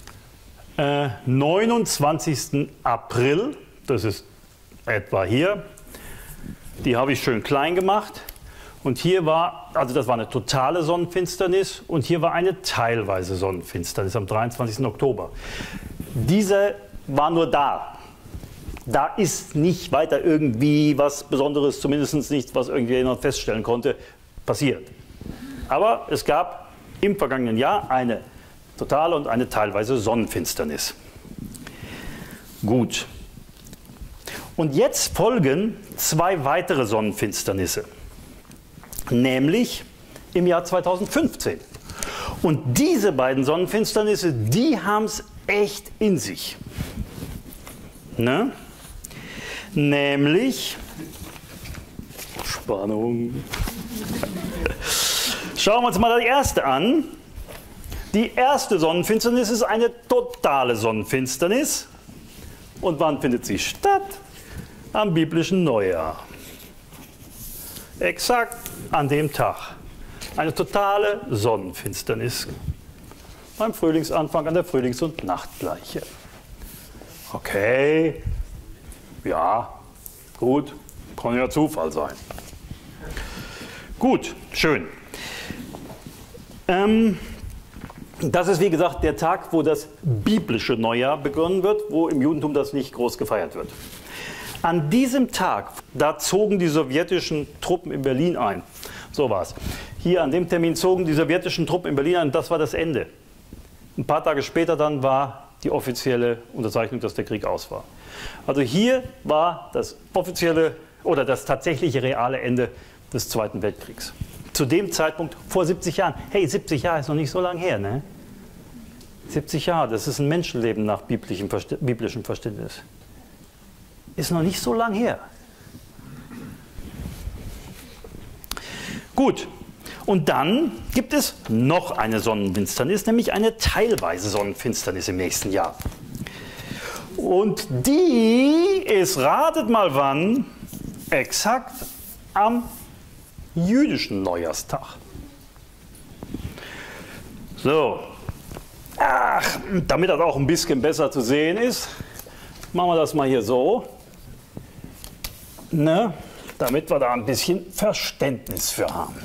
29. April, das ist etwa hier, die habe ich schön klein gemacht. Und hier war, also das war eine totale Sonnenfinsternis und hier war eine teilweise Sonnenfinsternis am 23. Oktober. Diese war nur da. Da ist nicht weiter irgendwie was Besonderes, zumindest nichts, was irgendjemand feststellen konnte, passiert. Aber es gab im vergangenen Jahr eine totale und eine teilweise Sonnenfinsternis. Gut. Und jetzt folgen 2 weitere Sonnenfinsternisse. Nämlich im Jahr 2015. Und diese beiden Sonnenfinsternisse, die haben es echt in sich. Ne? Nämlich, Spannung. Schauen wir uns mal die erste an. Die erste Sonnenfinsternis ist eine totale Sonnenfinsternis. Und wann findet sie statt? Am biblischen Neujahr. Exakt an dem Tag. Eine totale Sonnenfinsternis. Beim Frühlingsanfang an der Frühlings- und Nachtgleiche. Okay, ja, gut, kann ja Zufall sein. Gut, schön. Das ist wie gesagt der Tag, wo das biblische Neujahr begonnen wird, wo im Judentum das nicht groß gefeiert wird. An diesem Tag, da zogen die sowjetischen Truppen in Berlin ein. So war es. Hier an dem Termin zogen die sowjetischen Truppen in Berlin ein, das war das Ende. Ein paar Tage später dann war die offizielle Unterzeichnung, dass der Krieg aus war. Also hier war das offizielle oder das tatsächliche reale Ende des Zweiten Weltkriegs. Zu dem Zeitpunkt vor 70 Jahren. Hey, 70 Jahre ist noch nicht so lange her, ne? 70 Jahre, das ist ein Menschenleben nach biblischem Verständnis. Ist noch nicht so lang her. Gut, und dann gibt es noch eine Sonnenfinsternis, nämlich eine teilweise Sonnenfinsternis im nächsten Jahr. Und die ist, ratet mal wann, exakt am jüdischen Neujahrstag. So, damit das auch ein bisschen besser zu sehen ist, machen wir das mal hier so. Ne? Damit wir da ein bisschen Verständnis für haben.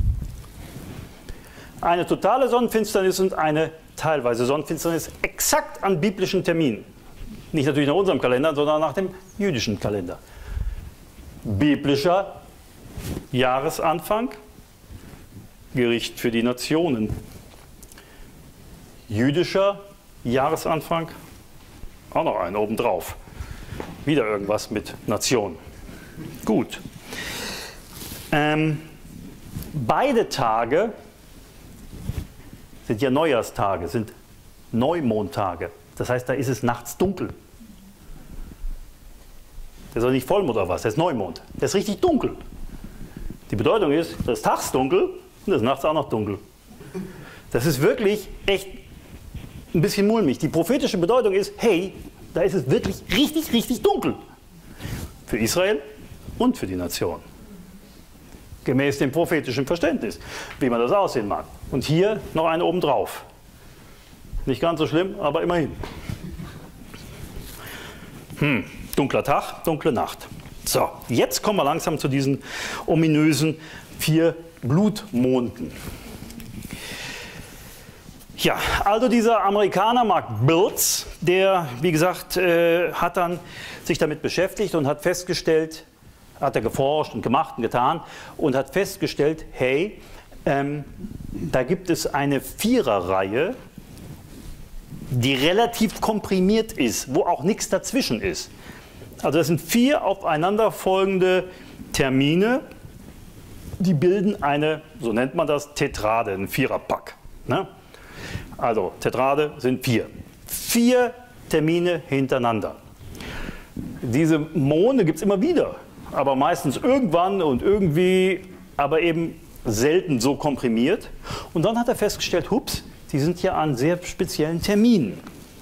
Eine totale Sonnenfinsternis und eine teilweise Sonnenfinsternis exakt an biblischen Terminen. Nicht natürlich nach unserem Kalender, sondern nach dem jüdischen Kalender. Biblischer Jahresanfang, Gericht für die Nationen. Jüdischer Jahresanfang, auch noch einen obendrauf. Wieder irgendwas mit Nation. Gut. Beide Tage sind ja Neujahrstage, sind Neumondtage. Das heißt, da ist es nachts dunkel. Das ist doch nicht Vollmond oder was, das ist Neumond. Das ist richtig dunkel. Die Bedeutung ist, das ist tags dunkel und das ist nachts auch noch dunkel. Das ist wirklich echt ein bisschen mulmig. Die prophetische Bedeutung ist, hey, da ist es wirklich richtig, richtig dunkel. Für Israel und für die Nation. Gemäß dem prophetischen Verständnis, wie man das aussehen mag. Und hier noch eine obendrauf. Nicht ganz so schlimm, aber immerhin. Dunkler Tag, dunkle Nacht. So, jetzt kommen wir langsam zu diesen ominösen 4 Blutmonden. Ja, also dieser Amerikaner Mark Biltz, der, wie gesagt, hat dann sich damit beschäftigt und hat festgestellt, hat er geforscht und gemacht und getan und hat festgestellt, hey, da gibt es eine Viererreihe, die relativ komprimiert ist, wo auch nichts dazwischen ist. Also das sind 4 aufeinanderfolgende Termine, die bilden eine, so nennt man das, Tetrade, ein Viererpack. Ne? Also Tetrade sind 4. 4 Termine hintereinander. Diese Monde gibt es immer wieder, aber meistens irgendwann und irgendwie, aber eben selten so komprimiert. Und dann hat er festgestellt, hups, die sind ja an sehr speziellen Terminen.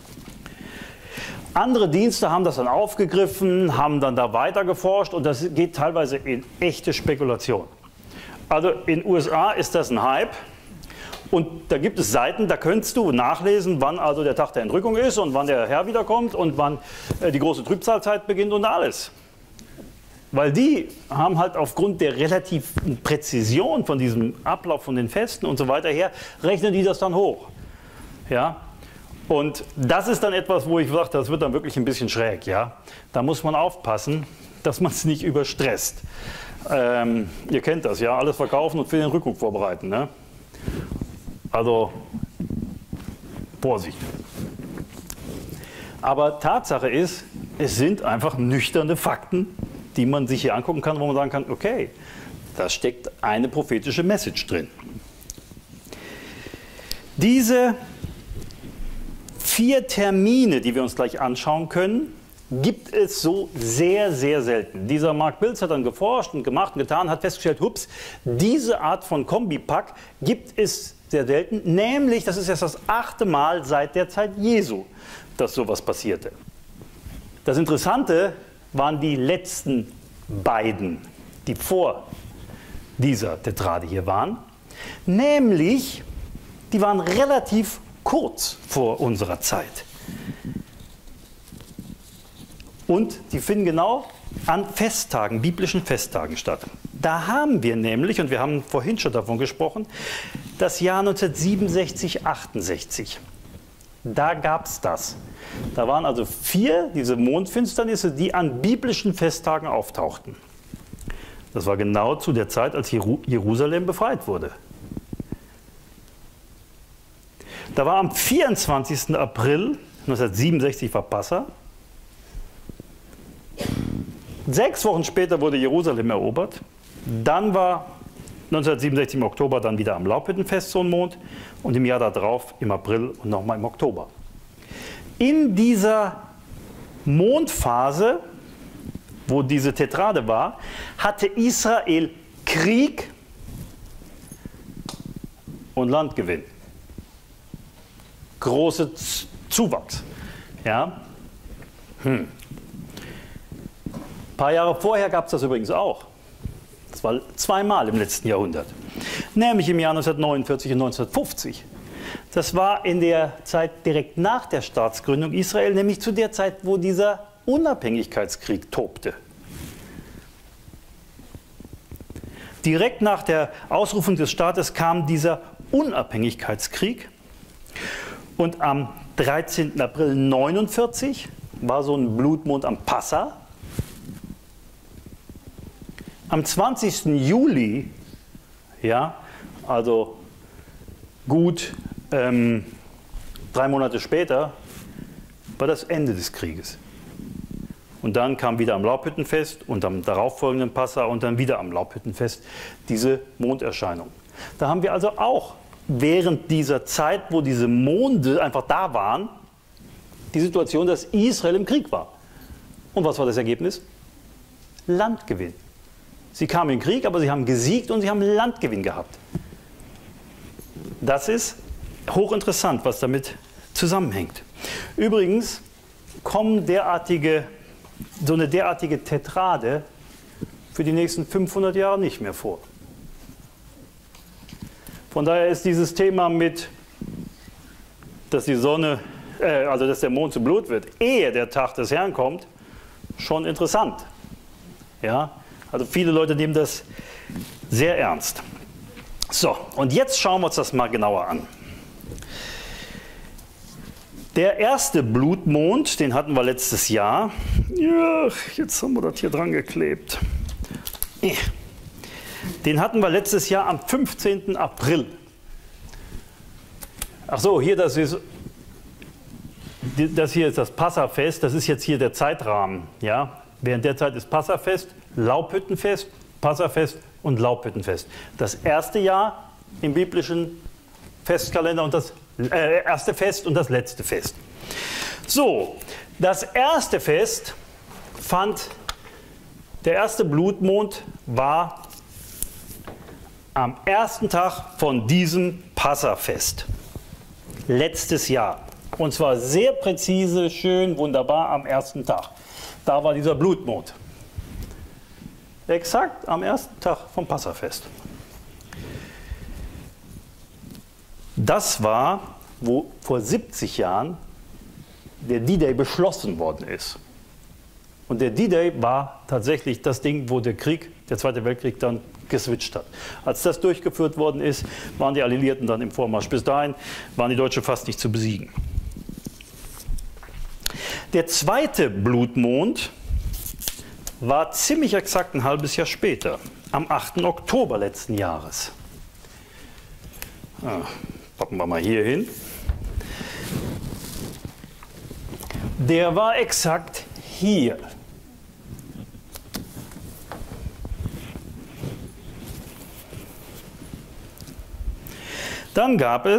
Andere Dienste haben das dann aufgegriffen, haben dann da weiter geforscht und das geht teilweise in echte Spekulation. Also in den USA ist das ein Hype und da gibt es Seiten, da könntest du nachlesen, wann also der Tag der Entrückung ist und wann der Herr wiederkommt und wann die große Trübsalzeit beginnt und alles. Weil die haben halt aufgrund der relativen Präzision von diesem Ablauf von den Festen und so weiter her, rechnen die das dann hoch. Ja? Und das ist dann etwas, wo ich sage, das wird dann wirklich ein bisschen schräg. Ja? Da muss man aufpassen, dass man es nicht überstresst. Ihr kennt das, ja, alles verkaufen und für den Rückruf vorbereiten. Ne? Also Vorsicht. Aber Tatsache ist, es sind einfach nüchterne Fakten, die man sich hier angucken kann, wo man sagen kann, okay, da steckt eine prophetische Message drin. Diese 4 Termine, die wir uns gleich anschauen können, gibt es so sehr, sehr selten. Dieser Mark Biltz hat dann geforscht und gemacht und getan, hat festgestellt, hups, diese Art von Kombipack gibt es sehr selten, nämlich, das ist erst das 8. Mal seit der Zeit Jesu, dass sowas passierte. Das Interessante waren die letzten beiden, die vor dieser Tetrade hier waren, nämlich, die waren relativ kurz vor unserer Zeit. Und die finden genau an Festtagen, biblischen Festtagen statt. Da haben wir nämlich, und wir haben vorhin schon davon gesprochen, das Jahr 1967, 68. Da gab es das. Da waren also 4 diese Mondfinsternisse, die an biblischen Festtagen auftauchten. Das war genau zu der Zeit, als Jerusalem befreit wurde. Da war am 24. April 1967 war Passa. 6 Wochen später wurde Jerusalem erobert. Dann war 1967 im Oktober dann wieder am Laubhüttenfest so ein Mond und im Jahr darauf im April und nochmal im Oktober. In dieser Mondphase, wo diese Tetrade war, hatte Israel Krieg und Landgewinn. Großer Zuwachs. Ja? Ein paar Jahre vorher gab es das übrigens auch. Das war 2-mal im letzten Jahrhundert. Nämlich im Jahr 1949 und 1950. Das war in der Zeit direkt nach der Staatsgründung Israel, nämlich zu der Zeit, wo dieser Unabhängigkeitskrieg tobte. Direkt nach der Ausrufung des Staates kam dieser Unabhängigkeitskrieg. Und am 13. April 1949 war so ein Blutmond am Passa. Am 20. Juli, ja, also gut 3 Monate später, war das Ende des Krieges. Und dann kam wieder am Laubhüttenfest und am darauffolgenden Passa und dann wieder am Laubhüttenfest diese Monderscheinung. Da haben wir also auch während dieser Zeit, wo diese Monde einfach da waren, die Situation, dass Israel im Krieg war. Und was war das Ergebnis? Landgewinn. Sie kamen in den Krieg, aber sie haben gesiegt und sie haben Landgewinn gehabt. Das ist hochinteressant, was damit zusammenhängt. Übrigens kommen so eine derartige Tetrade für die nächsten 500 Jahre nicht mehr vor. Von daher ist dieses Thema mit, dass die Sonne, dass der Mond zu Blut wird, ehe der Tag des Herrn kommt, schon interessant. Ja? Also viele Leute nehmen das sehr ernst. So, und jetzt schauen wir uns das mal genauer an. Der erste Blutmond, den hatten wir letztes Jahr. Ja, jetzt haben wir das hier dran geklebt. Den hatten wir letztes Jahr am 15. April. Ach so, hier das hier ist das Passafest, das ist jetzt hier der Zeitrahmen. Ja? Während der Zeit ist Passafest, Laubhüttenfest, Passafest und Laubhüttenfest. Das erste Jahr im biblischen Festkalender und das erste Fest und das letzte Fest. So, das erste Fest der erste Blutmond war am ersten Tag von diesem Passafest. Letztes Jahr. Und zwar sehr präzise, schön, wunderbar am ersten Tag. Da war dieser Blutmond. Exakt am ersten Tag vom Passafest. Das war, wo vor 70 Jahren der D-Day beschlossen worden ist. Und der D-Day war tatsächlich das Ding, wo der Zweite Weltkrieg dann geswitcht hat. Als das durchgeführt worden ist, waren die Alliierten dann im Vormarsch. Bis dahin waren die Deutschen fast nicht zu besiegen. Der zweite Blutmond war ziemlich exakt ein halbes Jahr später, am 8. Oktober letzten Jahres. Packen wir mal hier hin. Der war exakt hier. Dann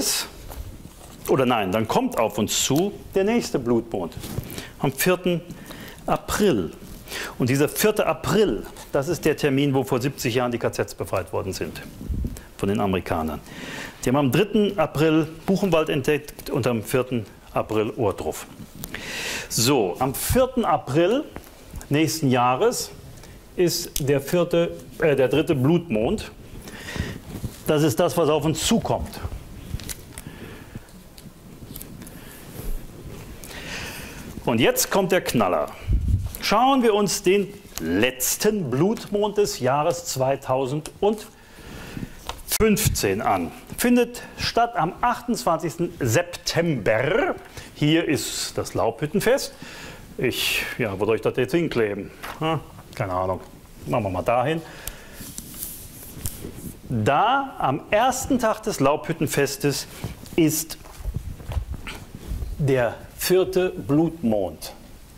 dann kommt auf uns zu der nächste Blutmond am 4. April. Und dieser 4. April, das ist der Termin, wo vor 70 Jahren die KZs befreit worden sind von den Amerikanern. Die haben am 3. April Buchenwald entdeckt und am 4. April Ohrdruf. So, am 4. April nächsten Jahres ist der dritte Blutmond. Das ist das, was auf uns zukommt. Und jetzt kommt der Knaller. Schauen wir uns den letzten Blutmond des Jahres 2015 an. Findet statt am 28. September. Hier ist das Laubhüttenfest. Wo soll ich das jetzt hinkleben? Keine Ahnung. Machen wir mal dahin. Da am ersten Tag des Laubhüttenfestes ist der 4. Blutmond.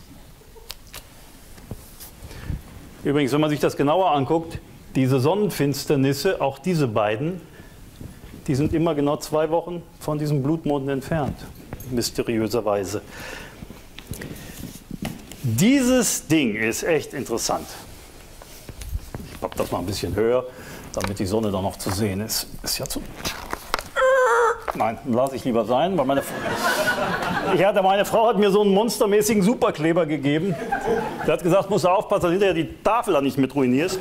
Übrigens, wenn man sich das genauer anguckt, diese Sonnenfinsternisse, auch diese beiden, die sind immer genau 2 Wochen von diesem Blutmond entfernt, mysteriöserweise. Dieses Ding ist echt interessant. Ich pack das mal ein bisschen höher, damit die Sonne dann noch zu sehen ist. Ist ja zu... Nein, lasse ich lieber sein, weil meine Frau hat mir so einen monstermäßigen Superkleber gegeben. Sie hat gesagt, musst du aufpassen, dass hinterher die Tafel da nicht mit ruinierst.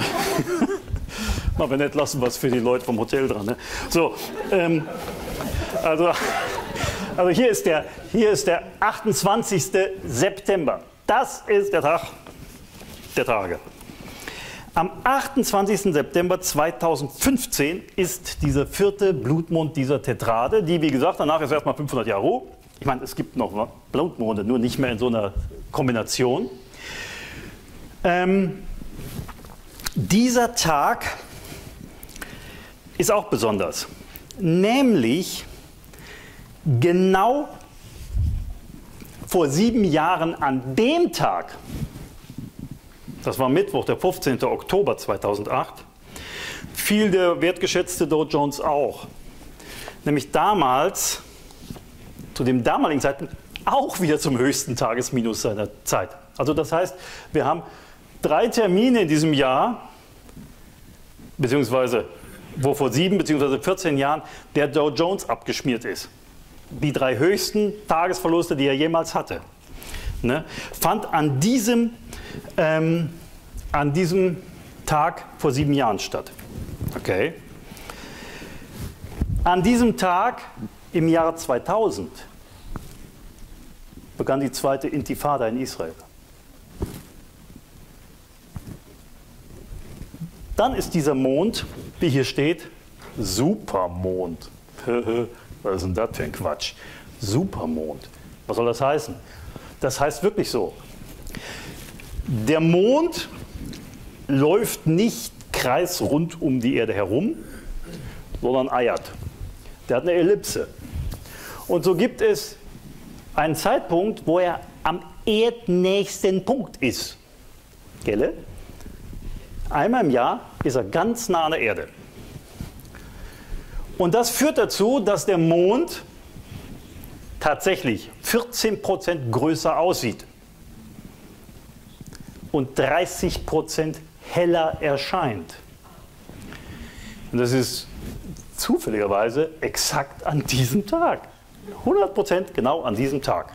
Aber nicht, lassen wir es für die Leute vom Hotel dran. Ne? So, also hier ist der 28. September. Das ist der Tag der Tage. Am 28. September 2015 ist dieser 4. Blutmond dieser Tetrade, die, wie gesagt, danach ist erstmal 500 Jahre Ruhe. Ich meine, es gibt noch Blutmonde, nur nicht mehr in so einer Kombination. Dieser Tag ist auch besonders, nämlich genau vor 7 Jahren an dem Tag, das war Mittwoch, der 15. Oktober 2008, fiel der wertgeschätzte Dow Jones auch. Nämlich damals, zu dem damaligen Zeitpunkt, auch wieder zum höchsten Tagesminus seiner Zeit. Also das heißt, wir haben 3 Termine in diesem Jahr, beziehungsweise wo vor 7 bzw. 14 Jahren der Dow Jones abgeschmiert ist. Die 3 höchsten Tagesverluste, die er jemals hatte, ne, fand an diesem Tag vor 7 Jahren statt. Okay. An diesem Tag im Jahre 2000 begann die zweite Intifada in Israel. Dann ist dieser Mond, wie hier steht, Supermond. Was ist denn das für ein Quatsch? Supermond. Was soll das heißen? Das heißt wirklich so. Der Mond läuft nicht kreisrund um die Erde herum, sondern eiert. Der hat eine Ellipse. Und so gibt es einen Zeitpunkt, wo er am erdnächsten Punkt ist. Gell? Einmal im Jahr ist er ganz nah an der Erde. Und das führt dazu, dass der Mond tatsächlich 14% größer aussieht und 30% heller erscheint. Und das ist zufälligerweise exakt an diesem Tag. 100% genau an diesem Tag.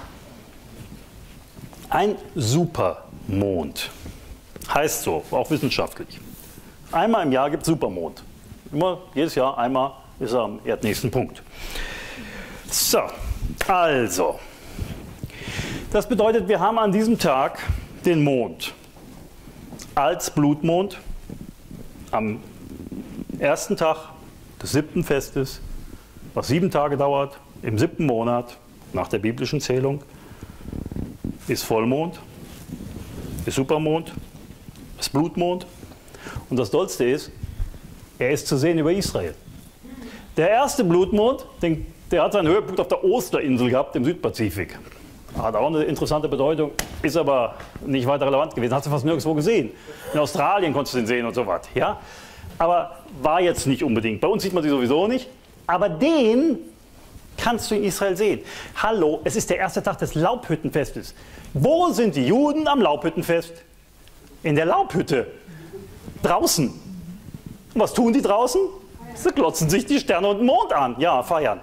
Ein Supermond. Heißt so, auch wissenschaftlich. Einmal im Jahr gibt es Supermond. Immer, jedes Jahr einmal ist er am erdnächsten Punkt. So, also. Das bedeutet, wir haben an diesem Tag den Mond als Blutmond am ersten Tag des 7. Festes, was 7 Tage dauert, im 7. Monat nach der biblischen Zählung, ist Vollmond, ist Supermond, ist Blutmond. Und das Tollste ist, er ist zu sehen über Israel. Der erste Blutmond, der hat seinen Höhepunkt auf der Osterinsel gehabt, im Südpazifik. Hat auch eine interessante Bedeutung, ist aber nicht weiter relevant gewesen. Hast du fast nirgendwo gesehen. In Australien konntest du den sehen und so was. Ja? Aber war jetzt nicht unbedingt. Bei uns sieht man sie sowieso nicht. Aber den kannst du in Israel sehen. Hallo, es ist der erste Tag des Laubhüttenfestes. Wo sind die Juden am Laubhüttenfest? In der Laubhütte. Draußen. Und was tun die draußen? Sie glotzen sich die Sterne und den Mond an. Ja, feiern.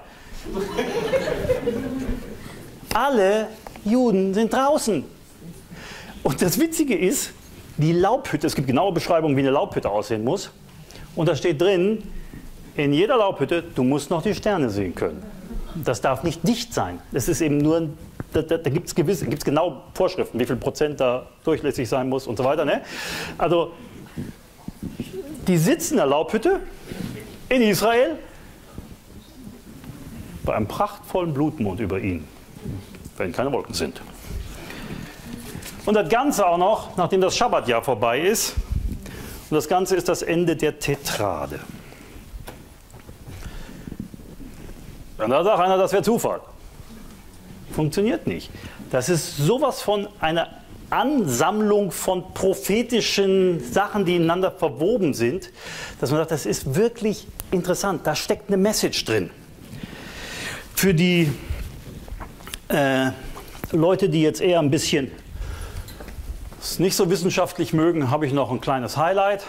Alle Juden sind draußen. Und das Witzige ist, die Laubhütte, es gibt genaue Beschreibungen, wie eine Laubhütte aussehen muss. Und da steht drin, in jeder Laubhütte, du musst noch die Sterne sehen können. Das darf nicht dicht sein. Das ist eben nur, da gibt es genau Vorschriften, wie viel Prozent da durchlässig sein muss und so weiter. Ne? Also, die sitzen in der Laubhütte in Israel bei einem prachtvollen Blutmond über ihnen, wenn keine Wolken sind. Und das Ganze auch noch, nachdem das Schabbatjahr vorbei ist. Und das Ganze ist das Ende der Tetrade. Und da sagt einer, das wäre Zufall. Funktioniert nicht. Das ist sowas von einer Ansammlung von prophetischen Sachen, die ineinander verwoben sind, dass man sagt, das ist wirklich interessant. Da steckt eine Message drin. Für die Leute, die jetzt eher ein bisschen es nicht so wissenschaftlich mögen, habe ich noch ein kleines Highlight.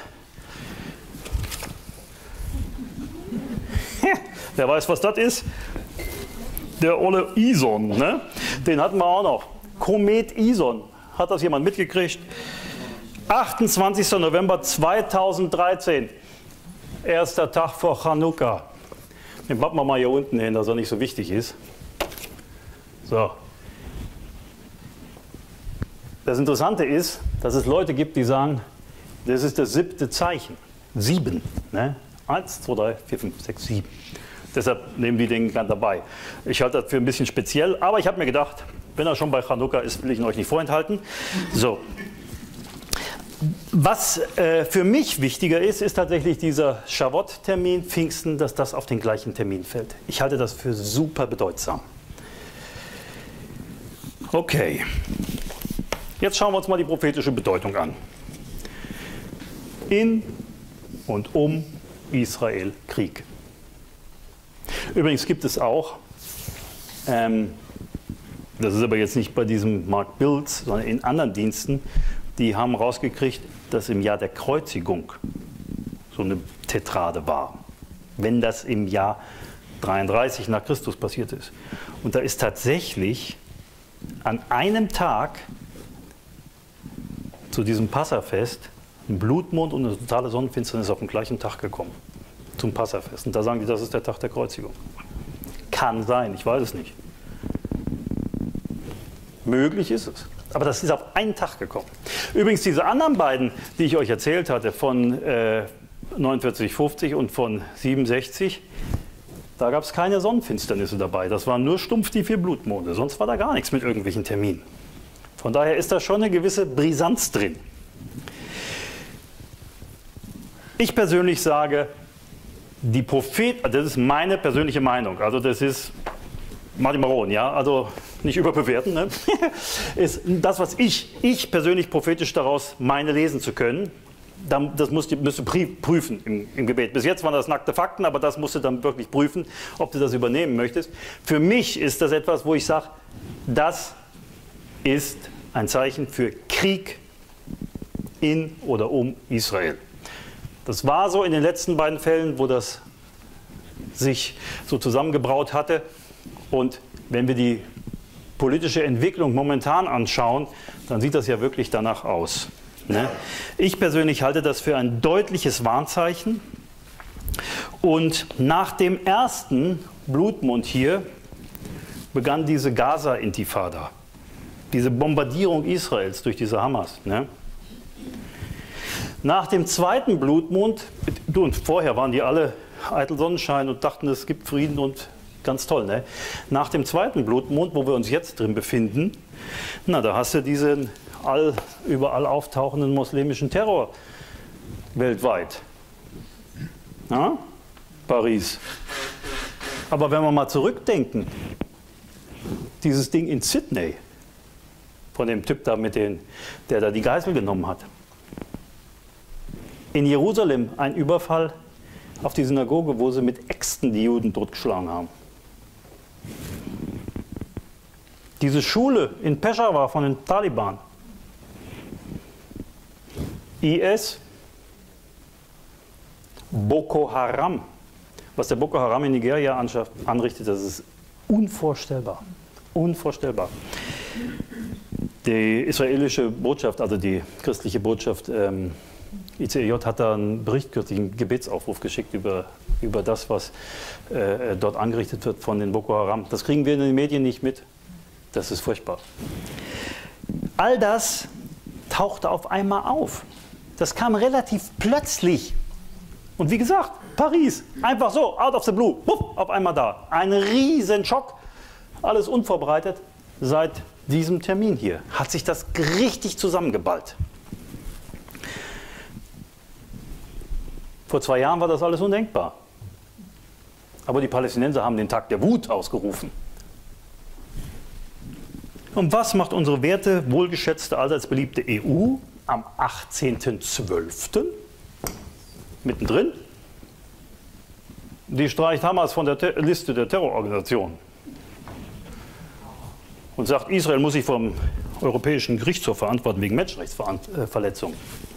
Wer weiß, was das ist? Der olle Ison, ne? Den hatten wir auch noch. Komet Ison. Hat das jemand mitgekriegt? 28. November 2013. Erster Tag vor Chanukka. Den packen wir mal hier unten hin, dass er nicht so wichtig ist. So. Das Interessante ist, dass es Leute gibt, die sagen, das ist das 7. Zeichen. 7. Ne? 1, 2, 3, 4, 5, 6, 7. Deshalb nehmen die den gerade dabei. Ich halte das für ein bisschen speziell, aber ich habe mir gedacht, wenn er schon bei Chanukka ist, will ich ihn euch nicht vorenthalten. So. Was für mich wichtiger ist, ist tatsächlich dieser Shavuot-Termin, Pfingsten, dass das auf den gleichen Termin fällt. Ich halte das für super bedeutsam. Okay. Jetzt schauen wir uns mal die prophetische Bedeutung an. In und um Israel Krieg. Übrigens gibt es auch, das ist aber jetzt nicht bei diesem Mark Bills, sondern in anderen Diensten, die haben rausgekriegt, dass im Jahr der Kreuzigung so eine Tetrade war. Wenn das im Jahr 33 nach Christus passiert ist. Und da ist tatsächlich an einem Tag zu diesem Passafest ein Blutmond und eine totale Sonnenfinsternis auf den gleichen Tag gekommen. Zum Passafest. Und da sagen die, das ist der Tag der Kreuzigung. Kann sein, ich weiß es nicht. Möglich ist es. Aber das ist auf einen Tag gekommen. Übrigens, diese anderen beiden, die ich euch erzählt hatte, von 49,50 und von 67, da gab es keine Sonnenfinsternisse dabei. Das waren nur stumpf die 4 Blutmonde. Sonst war da gar nichts mit irgendwelchen Terminen. Von daher ist da schon eine gewisse Brisanz drin. Ich persönlich sage, die Propheten, das ist meine persönliche Meinung, also das ist Martin Baron, ja, also nicht überbewerten, ne? Ist das, was ich persönlich prophetisch daraus meine, lesen zu können. Das müsst ihr prüfen im Gebet. Bis jetzt waren das nackte Fakten, aber das musst du dann wirklich prüfen, ob du das übernehmen möchtest. Für mich ist das etwas, wo ich sage, das ist ein Zeichen für Krieg in oder um Israel. Das war so in den letzten beiden Fällen, wo das sich so zusammengebraut hatte. Und wenn wir die politische Entwicklung momentan anschauen, dann sieht das ja wirklich danach aus. Ne? Ich persönlich halte das für ein deutliches Warnzeichen. Und nach dem ersten Blutmond hier begann diese Gaza-Intifada, diese Bombardierung Israels durch diese Hamas. Ne? Nach dem zweiten Blutmond, und vorher waren die alle eitel Sonnenschein und dachten, es gibt Frieden und ganz toll. Ne? Nach dem zweiten Blutmond, wo wir uns jetzt drin befinden, na, da hast du diesen überall auftauchenden muslimischen Terror weltweit. Ja? Paris. Aber wenn wir mal zurückdenken, dieses Ding in Sydney, von dem Typ da, der da die Geisel genommen hat. In Jerusalem ein Überfall auf die Synagoge, wo sie mit Äxten die Juden totgeschlagen haben. Diese Schule in Peshawar von den Taliban. IS, Boko Haram. Was der Boko Haram in Nigeria anrichtet, das ist unvorstellbar. Unvorstellbar. Die israelische Botschaft, also die christliche Botschaft ICEJ, hat da einen Bericht kürzlich, einen Gebetsaufruf geschickt über das, was dort angerichtet wird von den Boko Haram. Das kriegen wir in den Medien nicht mit. Das ist furchtbar. All das tauchte auf einmal auf. Das kam relativ plötzlich. Und wie gesagt, Paris, einfach so, out of the blue, puff, auf einmal da. Ein riesen Schock, alles unvorbereitet. Seit diesem Termin hier hat sich das richtig zusammengeballt. Vor 2 Jahren war das alles undenkbar. Aber die Palästinenser haben den Tag der Wut ausgerufen. Und was macht unsere werte, wohlgeschätzte, allseits beliebte EU am 18.12.? Mittendrin? Die streicht Hamas von der Liste der Terrororganisationen und sagt, Israel muss sich vom Europäischen Gerichtshof verantworten wegen Menschenrechtsverletzungen.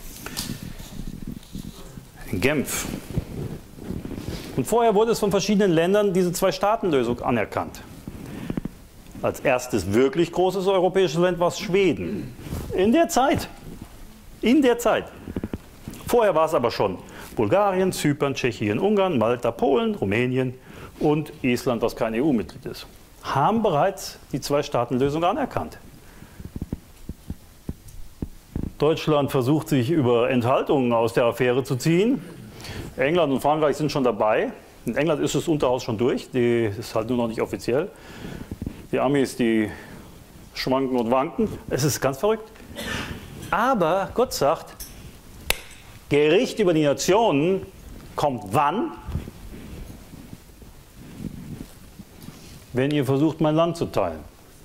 In Genf. Und vorher wurde es von verschiedenen Ländern diese Zwei-Staaten-Lösung anerkannt. Als erstes wirklich großes europäisches Land war es Schweden. In der Zeit. In der Zeit. Vorher war es aber schon Bulgarien, Zypern, Tschechien, Ungarn, Malta, Polen, Rumänien und Island, was kein EU-Mitglied ist, haben bereits die Zwei-Staaten-Lösung anerkannt. Deutschland versucht sich über Enthaltungen aus der Affäre zu ziehen. England und Frankreich sind schon dabei. In England ist das Unterhaus schon durch, das ist halt nur noch nicht offiziell. Die Amis, die schwanken und wanken. Es ist ganz verrückt. Aber Gott sagt, Gericht über die Nationen kommt wann? Wenn ihr versucht, mein Land zu teilen.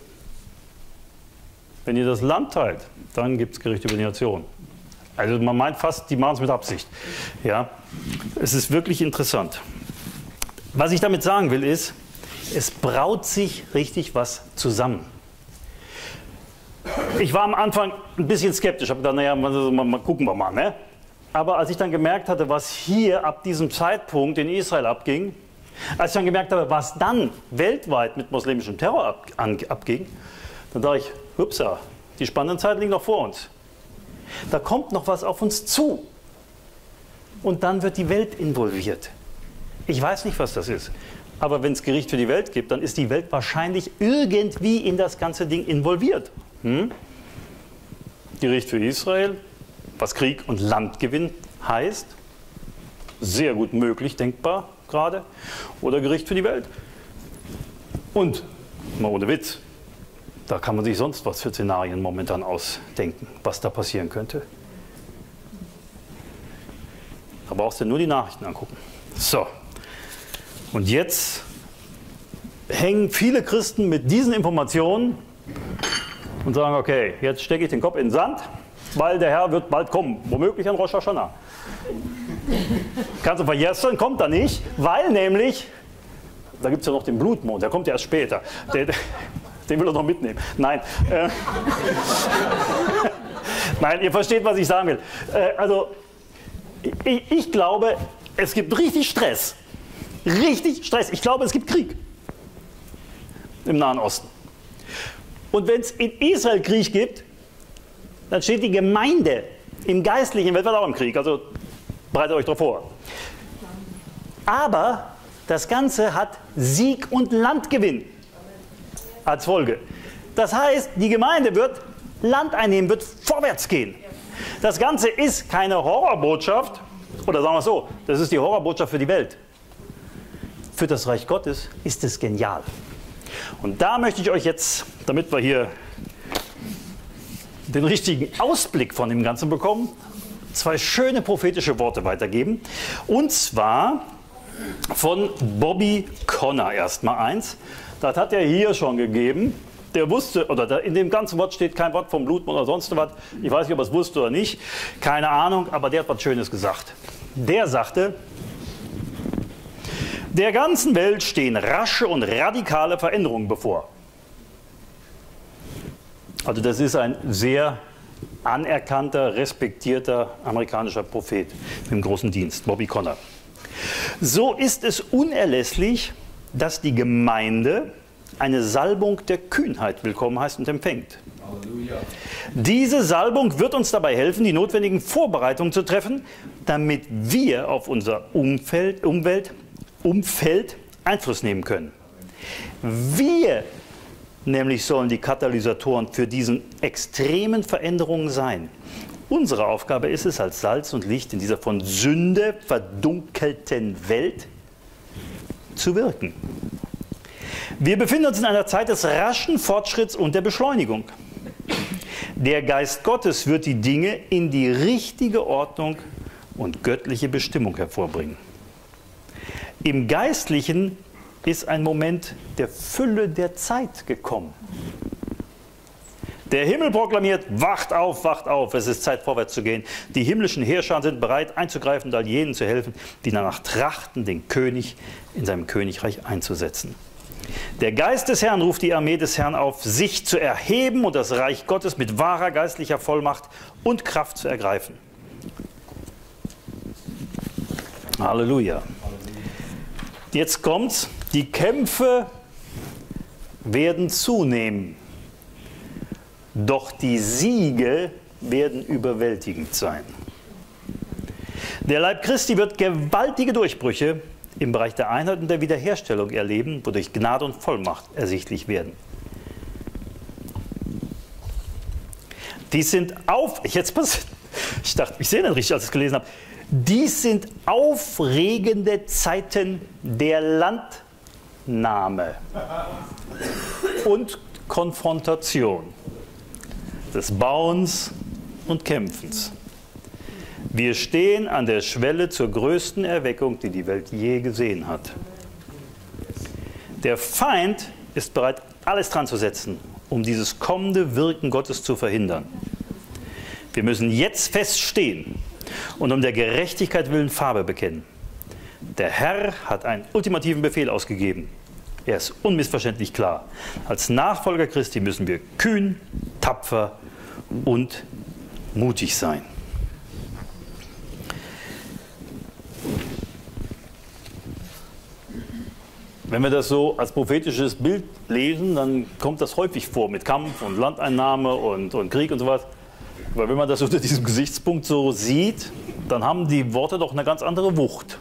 Wenn ihr das Land teilt, dann gibt es Gericht über die Nationen. Also man meint fast, die machen es mit Absicht. Ja? Es ist wirklich interessant. Was ich damit sagen will ist, es braut sich richtig was zusammen. Ich war am Anfang ein bisschen skeptisch, habe gedacht, naja, mal gucken wir mal. Ne? Aber als ich dann gemerkt hatte, was hier ab diesem Zeitpunkt in Israel abging, als ich dann gemerkt habe, was dann weltweit mit muslimischem Terror abging, dann dachte ich, hupsa, die spannenden Zeiten liegen noch vor uns. Da kommt noch was auf uns zu. Und dann wird die Welt involviert. Ich weiß nicht, was das ist. Aber wenn es Gericht für die Welt gibt, dann ist die Welt wahrscheinlich irgendwie in das ganze Ding involviert. Gericht für Israel, was Krieg und Landgewinn heißt. Sehr gut möglich, denkbar gerade. Oder Gericht für die Welt. Und, mal ohne Witz, da kann man sich sonst was für Szenarien momentan ausdenken, was da passieren könnte. Da brauchst du nur die Nachrichten angucken. So, und jetzt hängen viele Christen mit diesen Informationen und sagen, okay, jetzt stecke ich den Kopf in den Sand, weil der Herr wird bald kommen, womöglich an Rosh Hashanah. Kannst du vergessen, kommt er nicht, weil nämlich, da gibt es ja noch den Blutmond, der kommt ja erst später, den will er noch mitnehmen. Nein, nein, ihr versteht, was ich sagen will. Also, ich glaube, es gibt richtig Stress. Richtig Stress. Ich glaube, es gibt Krieg im Nahen Osten. Und wenn es in Israel Krieg gibt, dann steht die Gemeinde im geistlichen Weltweit auch im Krieg. Also bereitet euch darauf vor. Aber das Ganze hat Sieg und Landgewinn als Folge. Das heißt, die Gemeinde wird Land einnehmen, wird vorwärts gehen. Das Ganze ist keine Horrorbotschaft, oder sagen wir es so, das ist die Horrorbotschaft für die Welt. Für das Reich Gottes ist es genial. Und da möchte ich euch jetzt, damit wir hier den richtigen Ausblick von dem Ganzen bekommen, zwei schöne prophetische Worte weitergeben. Und zwar von Bobby Conner erstmal eins. Das hat er hier schon gegeben. Der wusste, oder in dem ganzen Wort steht kein Wort vom Blutmond oder sonst was. Ich weiß nicht, ob er es wusste oder nicht. Keine Ahnung, aber der hat was Schönes gesagt. Der sagte, der ganzen Welt stehen rasche und radikale Veränderungen bevor. Also das ist ein sehr anerkannter, respektierter amerikanischer Prophet im großen Dienst, Bobby Conner. So ist es unerlässlich, dass die Gemeinde eine Salbung der Kühnheit willkommen heißt und empfängt. Halleluja. Diese Salbung wird uns dabei helfen, die notwendigen Vorbereitungen zu treffen, damit wir auf unser Umfeld Einfluss nehmen können. Wir nämlich sollen die Katalysatoren für diesen extremen Veränderungen sein. Unsere Aufgabe ist es, als Salz und Licht in dieser von Sünde verdunkelten Welt zu wirken. Wir befinden uns in einer Zeit des raschen Fortschritts und der Beschleunigung. Der Geist Gottes wird die Dinge in die richtige Ordnung und göttliche Bestimmung hervorbringen. Im Geistlichen ist ein Moment der Fülle der Zeit gekommen. Der Himmel proklamiert, wacht auf, es ist Zeit vorwärts zu gehen. Die himmlischen Herrscher sind bereit einzugreifen und all jenen zu helfen, die danach trachten, den König in seinem Königreich einzusetzen. Der Geist des Herrn ruft die Armee des Herrn auf, sich zu erheben und das Reich Gottes mit wahrer geistlicher Vollmacht und Kraft zu ergreifen. Halleluja. Jetzt kommt's, die Kämpfe werden zunehmen, doch die Siege werden überwältigend sein. Der Leib Christi wird gewaltige Durchbrüche im Bereich der Einheit und der Wiederherstellung erleben, wodurch Gnade und Vollmacht ersichtlich werden. Dies sind ich dachte, ich sehe nicht richtig, als ich es gelesen habe. Dies sind aufregende Zeiten der Landnahme und Konfrontation, des Bauens und Kämpfens. Wir stehen an der Schwelle zur größten Erweckung, die die Welt je gesehen hat. Der Feind ist bereit, alles dran zu setzen, um dieses kommende Wirken Gottes zu verhindern. Wir müssen jetzt feststehen und um der Gerechtigkeit willen Farbe bekennen. Der Herr hat einen ultimativen Befehl ausgegeben. Er ist unmissverständlich klar. Als Nachfolger Christi müssen wir kühn, tapfer und mutig sein. Wenn wir das so als prophetisches Bild lesen, dann kommt das häufig vor mit Kampf und Landeinnahme und Krieg und sowas. Aber wenn man das unter diesem Gesichtspunkt so sieht, dann haben die Worte doch eine ganz andere Wucht.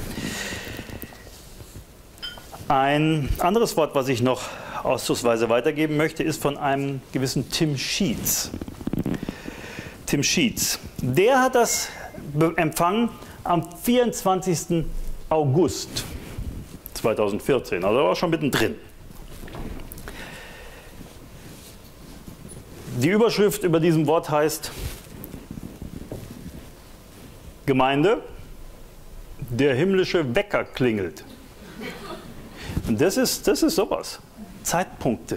Ein anderes Wort, was ich noch auszugsweise weitergeben möchte, ist von einem gewissen Tim Sheets. Tim Schietz, der hat das empfangen am 24. August 2014, also er war schon mittendrin. Die Überschrift über diesem Wort heißt Gemeinde, der himmlische Wecker klingelt. Und das ist sowas. Zeitpunkte.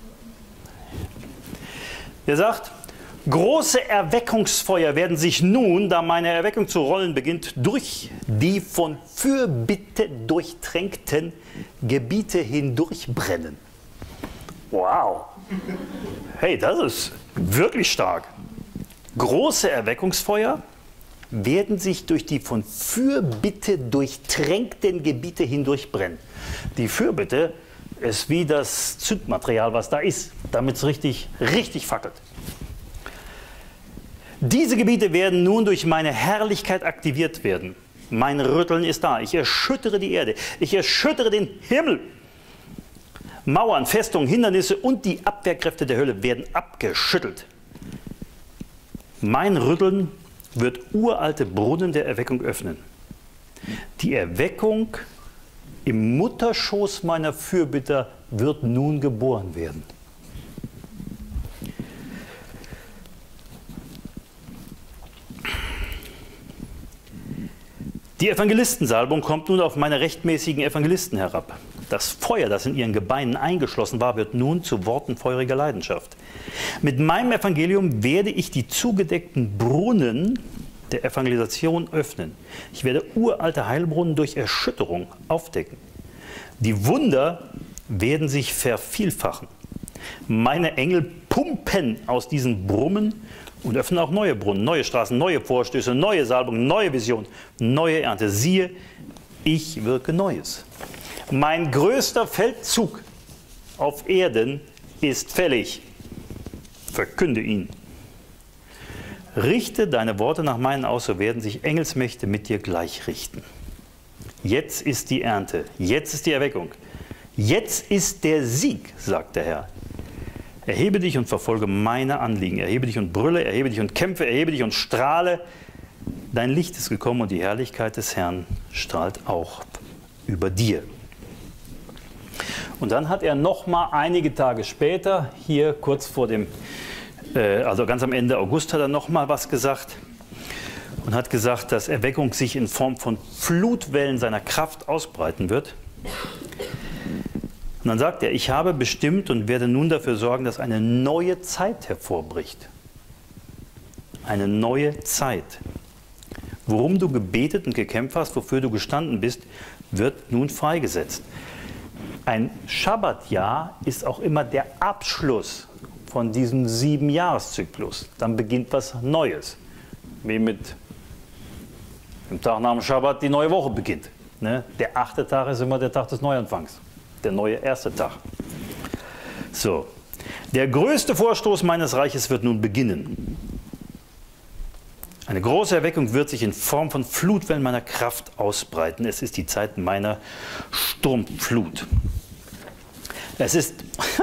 Er sagt, große Erweckungsfeuer werden sich nun, da meine Erweckung zu rollen beginnt, durch die von Fürbitte durchtränkten Gebiete hindurchbrennen. Wow! Hey, das ist wirklich stark. Große Erweckungsfeuer werden sich durch die von Fürbitte durchtränkten Gebiete hindurchbrennen. Die Fürbitte ist wie das Zündmaterial, was da ist, damit es richtig fackelt. Diese Gebiete werden nun durch meine Herrlichkeit aktiviert werden. Mein Rütteln ist da. Ich erschüttere die Erde. Ich erschüttere den Himmel. Mauern, Festungen, Hindernisse und die Abwehrkräfte der Hölle werden abgeschüttelt. Mein Rütteln wird uralte Brunnen der Erweckung öffnen. Die Erweckung im Mutterschoß meiner Fürbitter wird nun geboren werden. Die Evangelistensalbung kommt nun auf meine rechtmäßigen Evangelisten herab. Das Feuer, das in ihren Gebeinen eingeschlossen war, wird nun zu Worten feuriger Leidenschaft. Mit meinem Evangelium werde ich die zugedeckten Brunnen der Evangelisation öffnen. Ich werde uralte Heilbrunnen durch Erschütterung aufdecken. Die Wunder werden sich vervielfachen. Meine Engel pumpen aus diesen Brunnen und öffnen auch neue Brunnen, neue Straßen, neue Vorstöße, neue Salbungen, neue Visionen, neue Ernte. Siehe, ich wirke Neues. Mein größter Feldzug auf Erden ist fällig. Verkünde ihn. Richte deine Worte nach meinen aus, so werden sich Engelsmächte mit dir gleich richten. Jetzt ist die Ernte, jetzt ist die Erweckung, jetzt ist der Sieg, sagt der Herr. Erhebe dich und verfolge meine Anliegen, erhebe dich und brülle, erhebe dich und kämpfe, erhebe dich und strahle. Dein Licht ist gekommen und die Herrlichkeit des Herrn strahlt auch über dir. Und dann hat er noch mal einige Tage später, hier kurz vor dem, also ganz am Ende August, hat er noch mal was gesagt und hat gesagt, dass Erweckung sich in Form von Flutwellen seiner Kraft ausbreiten wird. Und dann sagt er, ich habe bestimmt und werde nun dafür sorgen, dass eine neue Zeit hervorbricht. Eine neue Zeit. Worum du gebetet und gekämpft hast, wofür du gestanden bist, wird nun freigesetzt. Ein Schabbatjahr ist auch immer der Abschluss von diesem 7-Jahres-Zyklus. Dann beginnt was Neues. Wie mit dem Tag nach dem Schabbat die neue Woche beginnt. Ne? Der 8. Tag ist immer der Tag des Neuanfangs. Der neue 1. Tag. So. Der größte Vorstoß meines Reiches wird nun beginnen. Eine große Erweckung wird sich in Form von Flutwellen meiner Kraft ausbreiten. Es ist die Zeit meiner Sturmflut. Es ist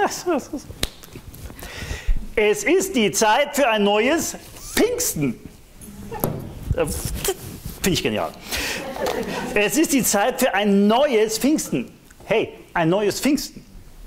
die Zeit für ein neues Pfingsten. Finde ich genial. Es ist die Zeit für ein neues Pfingsten. Hey, ein neues Pfingsten.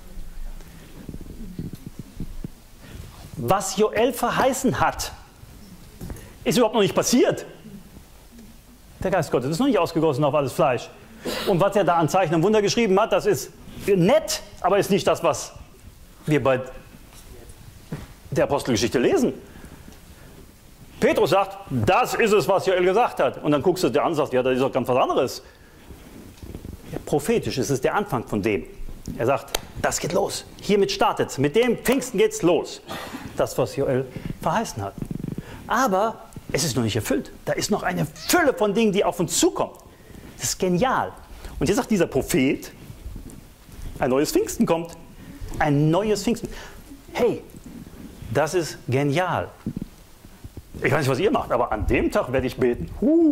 Was Joel verheißen hat, ist überhaupt noch nicht passiert. Der Geist Gottes ist noch nicht ausgegossen auf alles Fleisch. Und was er da an Zeichen und Wunder geschrieben hat, das ist nett, aber ist nicht das, was wir bei der Apostelgeschichte lesen. Petrus sagt, das ist es, was Joel gesagt hat. Und dann guckst du dir an und sagst, ja, das ist doch ganz was anderes. Ja, prophetisch ist es der Anfang von dem. Er sagt, das geht los. Hiermit startet es. Mit dem Pfingsten geht es los. Das, was Joel verheißen hat. Aber es ist noch nicht erfüllt. Da ist noch eine Fülle von Dingen, die auf uns zukommen. Das ist genial. Und jetzt sagt dieser Prophet, ein neues Pfingsten kommt. Ein neues Pfingsten. Hey, das ist genial. Ich weiß nicht, was ihr macht, aber an dem Tag werde ich beten.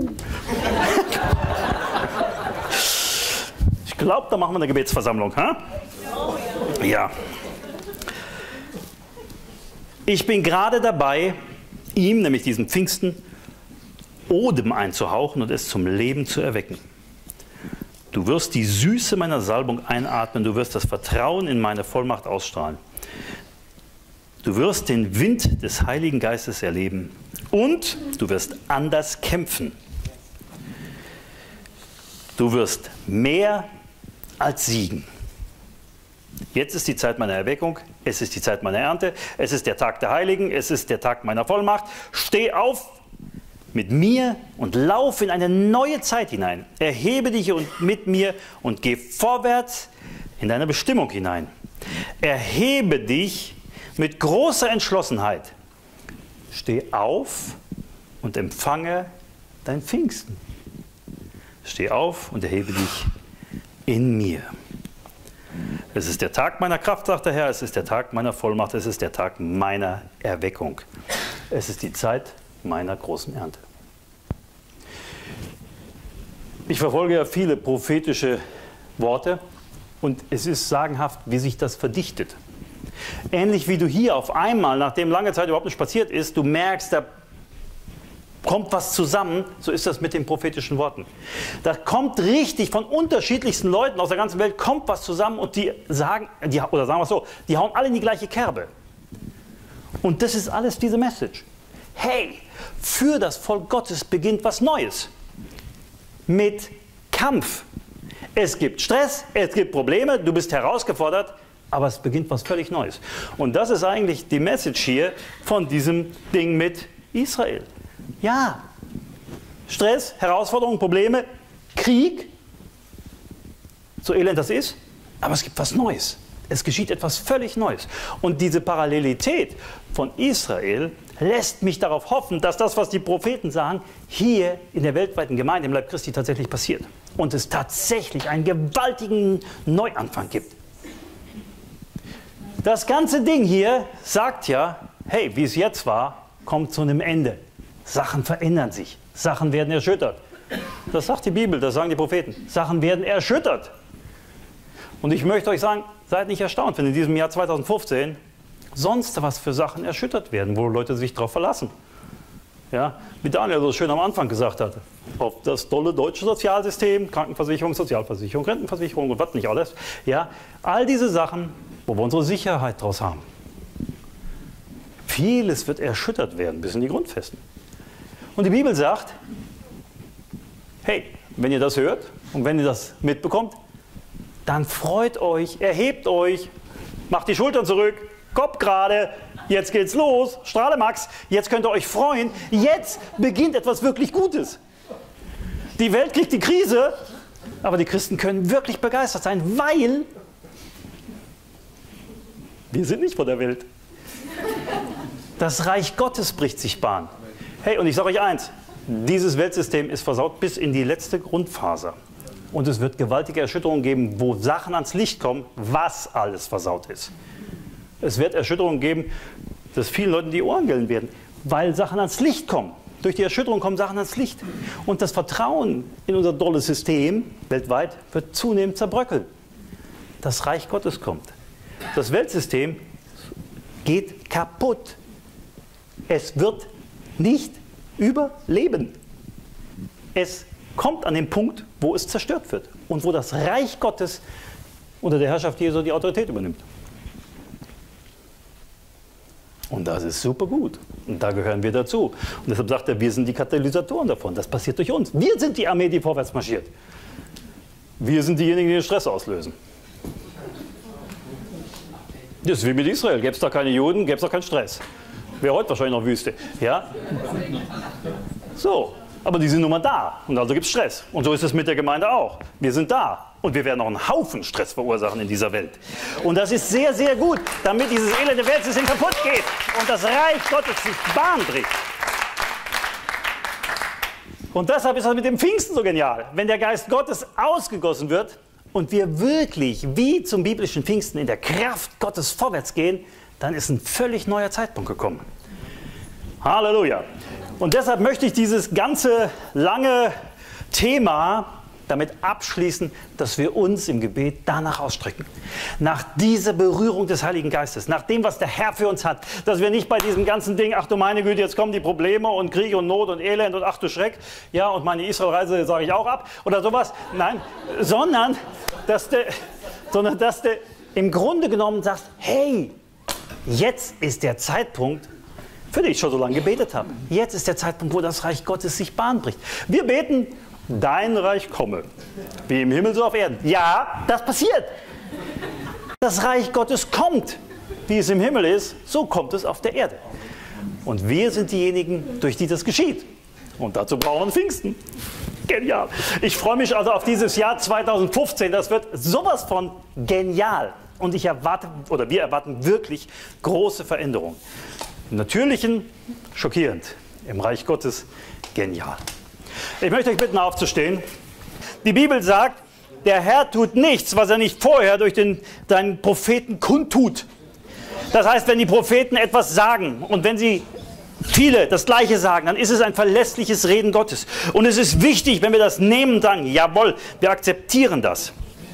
Ich glaube, da machen wir eine Gebetsversammlung. Ha? Ja. Ich bin gerade dabei, ihm, nämlich diesem Pfingsten, Odem einzuhauchen und es zum Leben zu erwecken. Du wirst die Süße meiner Salbung einatmen, du wirst das Vertrauen in meine Vollmacht ausstrahlen. Du wirst den Wind des Heiligen Geistes erleben und du wirst anders kämpfen. Du wirst mehr als siegen. Jetzt ist die Zeit meiner Erweckung, es ist die Zeit meiner Ernte, es ist der Tag der Heiligen, es ist der Tag meiner Vollmacht. Steh auf mit mir und lauf in eine neue Zeit hinein. Erhebe dich mit mir und geh vorwärts in deine Bestimmung hinein. Erhebe dich mit großer Entschlossenheit. Steh auf und empfange dein Pfingsten. Steh auf und erhebe dich in mir. Es ist der Tag meiner Kraft, sagt der Herr, es ist der Tag meiner Vollmacht, es ist der Tag meiner Erweckung. Es ist die Zeit meiner großen Ernte. Ich verfolge ja viele prophetische Worte und es ist sagenhaft, wie sich das verdichtet. Ähnlich wie du hier auf einmal, nachdem lange Zeit überhaupt nicht passiert ist, du merkst, da kommt was zusammen, so ist das mit den prophetischen Worten. Da kommt richtig von unterschiedlichsten Leuten aus der ganzen Welt, kommt was zusammen und die sagen, oder sagen wir es so, die hauen alle in die gleiche Kerbe. Und das ist alles diese Message. Hey, für das Volk Gottes beginnt was Neues. Mit Kampf. Es gibt Stress, es gibt Probleme, du bist herausgefordert, aber es beginnt was völlig Neues. Und das ist eigentlich die Message hier von diesem Ding mit Israel. Ja, Stress, Herausforderungen, Probleme, Krieg, so elend das ist, aber es gibt was Neues. Es geschieht etwas völlig Neues. Und diese Parallelität von Israel lässt mich darauf hoffen, dass das, was die Propheten sagen, hier in der weltweiten Gemeinde, im Leib Christi tatsächlich passiert. Und es tatsächlich einen gewaltigen Neuanfang gibt. Das ganze Ding hier sagt ja, hey, wie es jetzt war, kommt zu einem Ende. Sachen verändern sich, Sachen werden erschüttert. Das sagt die Bibel, das sagen die Propheten. Sachen werden erschüttert. Und ich möchte euch sagen, seid nicht erstaunt, wenn in diesem Jahr 2015 sonst was für Sachen erschüttert werden, wo Leute sich darauf verlassen. Ja, wie Daniel so schön am Anfang gesagt hat, auf das tolle deutsche Sozialsystem, Krankenversicherung, Sozialversicherung, Rentenversicherung und was nicht alles. Ja, all diese Sachen, wo wir unsere Sicherheit draus haben. Vieles wird erschüttert werden, bis in die Grundfesten. Und die Bibel sagt, hey, wenn ihr das hört und wenn ihr das mitbekommt, dann freut euch, erhebt euch, macht die Schultern zurück, Kopf gerade, jetzt geht's los, strahle Max, jetzt könnt ihr euch freuen, jetzt beginnt etwas wirklich Gutes. Die Welt kriegt die Krise, aber die Christen können wirklich begeistert sein, weil wir sind nicht von der Welt. Das Reich Gottes bricht sich Bahn. Hey, und ich sage euch eins, dieses Weltsystem ist versaut bis in die letzte Grundfaser. Und es wird gewaltige Erschütterungen geben, wo Sachen ans Licht kommen, was alles versaut ist. Es wird Erschütterungen geben, dass vielen Leuten die Ohren gellen werden, weil Sachen ans Licht kommen. Durch die Erschütterung kommen Sachen ans Licht. Und das Vertrauen in unser tolles System weltweit wird zunehmend zerbröckeln. Das Reich Gottes kommt. Das Weltsystem geht kaputt. Es wird nicht überleben. Es kommt an den Punkt, wo es zerstört wird und wo das Reich Gottes unter der Herrschaft Jesu die Autorität übernimmt. Und das ist super gut. Und da gehören wir dazu. Und deshalb sagt er, wir sind die Katalysatoren davon. Das passiert durch uns. Wir sind die Armee, die vorwärts marschiert. Wir sind diejenigen, die den Stress auslösen. Das ist wie mit Israel. Gäbe es da keine Juden, gäbe es da keinen Stress. Wäre heute wahrscheinlich noch Wüste. Ja? So, aber die sind nun mal da und also gibt es Stress. Und so ist es mit der Gemeinde auch. Wir sind da und wir werden noch einen Haufen Stress verursachen in dieser Welt. Und das ist sehr, sehr gut, damit dieses elende Weltsystem kaputt geht und das Reich Gottes sich Bahn bricht. Und deshalb ist das mit dem Pfingsten so genial. Wenn der Geist Gottes ausgegossen wird und wir wirklich wie zum biblischen Pfingsten in der Kraft Gottes vorwärts gehen, dann ist ein völlig neuer Zeitpunkt gekommen. Halleluja. Und deshalb möchte ich dieses ganze lange Thema damit abschließen, dass wir uns im Gebet danach ausstrecken. Nach dieser Berührung des Heiligen Geistes, nach dem, was der Herr für uns hat. Dass wir nicht bei diesem ganzen Ding, ach du meine Güte, jetzt kommen die Probleme und Krieg und Not und Elend und ach du Schreck, ja, und meine Israelreise sage ich auch ab oder sowas. Nein, sondern dass du im Grunde genommen sagst, hey, jetzt ist der Zeitpunkt, für den ich schon so lange gebetet habe. Jetzt ist der Zeitpunkt, wo das Reich Gottes sich Bahn bricht. Wir beten, dein Reich komme, wie im Himmel so auf Erden. Ja, das passiert. Das Reich Gottes kommt, wie es im Himmel ist, so kommt es auf der Erde. Und wir sind diejenigen, durch die das geschieht. Und dazu brauchen wir Pfingsten. Genial. Ich freue mich also auf dieses Jahr 2015. Das wird sowas von genial. Und wir erwarten wirklich große Veränderungen. Im Natürlichen schockierend, im Reich Gottes genial. Ich möchte euch bitten, aufzustehen. Die Bibel sagt, der Herr tut nichts, was er nicht vorher durch seinen Propheten kundtut. Das heißt, wenn die Propheten etwas sagen und wenn sie viele das Gleiche sagen, dann ist es ein verlässliches Reden Gottes. Und es ist wichtig, wenn wir das nehmen und sagen, jawohl, wir akzeptieren das.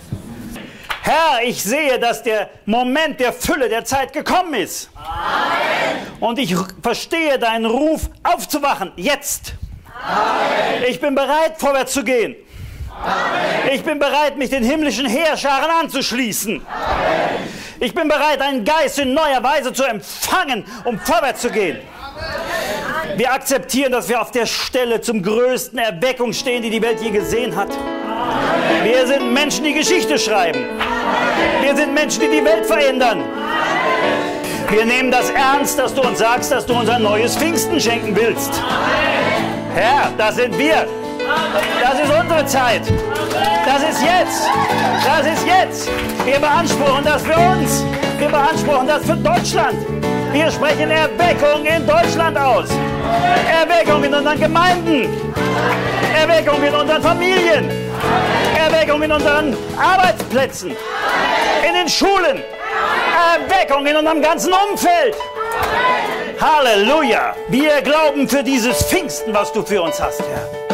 Herr, ich sehe, dass der Moment der Fülle der Zeit gekommen ist. Amen. Und ich verstehe deinen Ruf, aufzuwachen, jetzt. Amen. Ich bin bereit, vorwärts zu gehen. Amen. Ich bin bereit, mich den himmlischen Heerscharen anzuschließen. Amen. Ich bin bereit, einen Geist in neuer Weise zu empfangen, um vorwärts zu gehen. Amen. Wir akzeptieren, dass wir auf der Stelle zum größten Erweckung stehen, die die Welt je gesehen hat. Amen. Wir sind Menschen, die Geschichte schreiben. Amen. Wir sind Menschen, die die Welt verändern. Amen. Wir nehmen das ernst, dass du uns sagst, dass du uns ein neues Pfingsten schenken willst. Amen. Herr, das sind wir. Das ist unsere Zeit. Das ist jetzt. Das ist jetzt. Wir beanspruchen das für uns. Wir beanspruchen das für Deutschland. Wir sprechen Erweckung in Deutschland aus. Erweckung in unseren Gemeinden. Erweckung in unseren Familien. Erweckung in unseren Arbeitsplätzen. In den Schulen. Erweckung in unserem ganzen Umfeld. Halleluja. Wir glauben für dieses Pfingsten, was du für uns hast, Herr.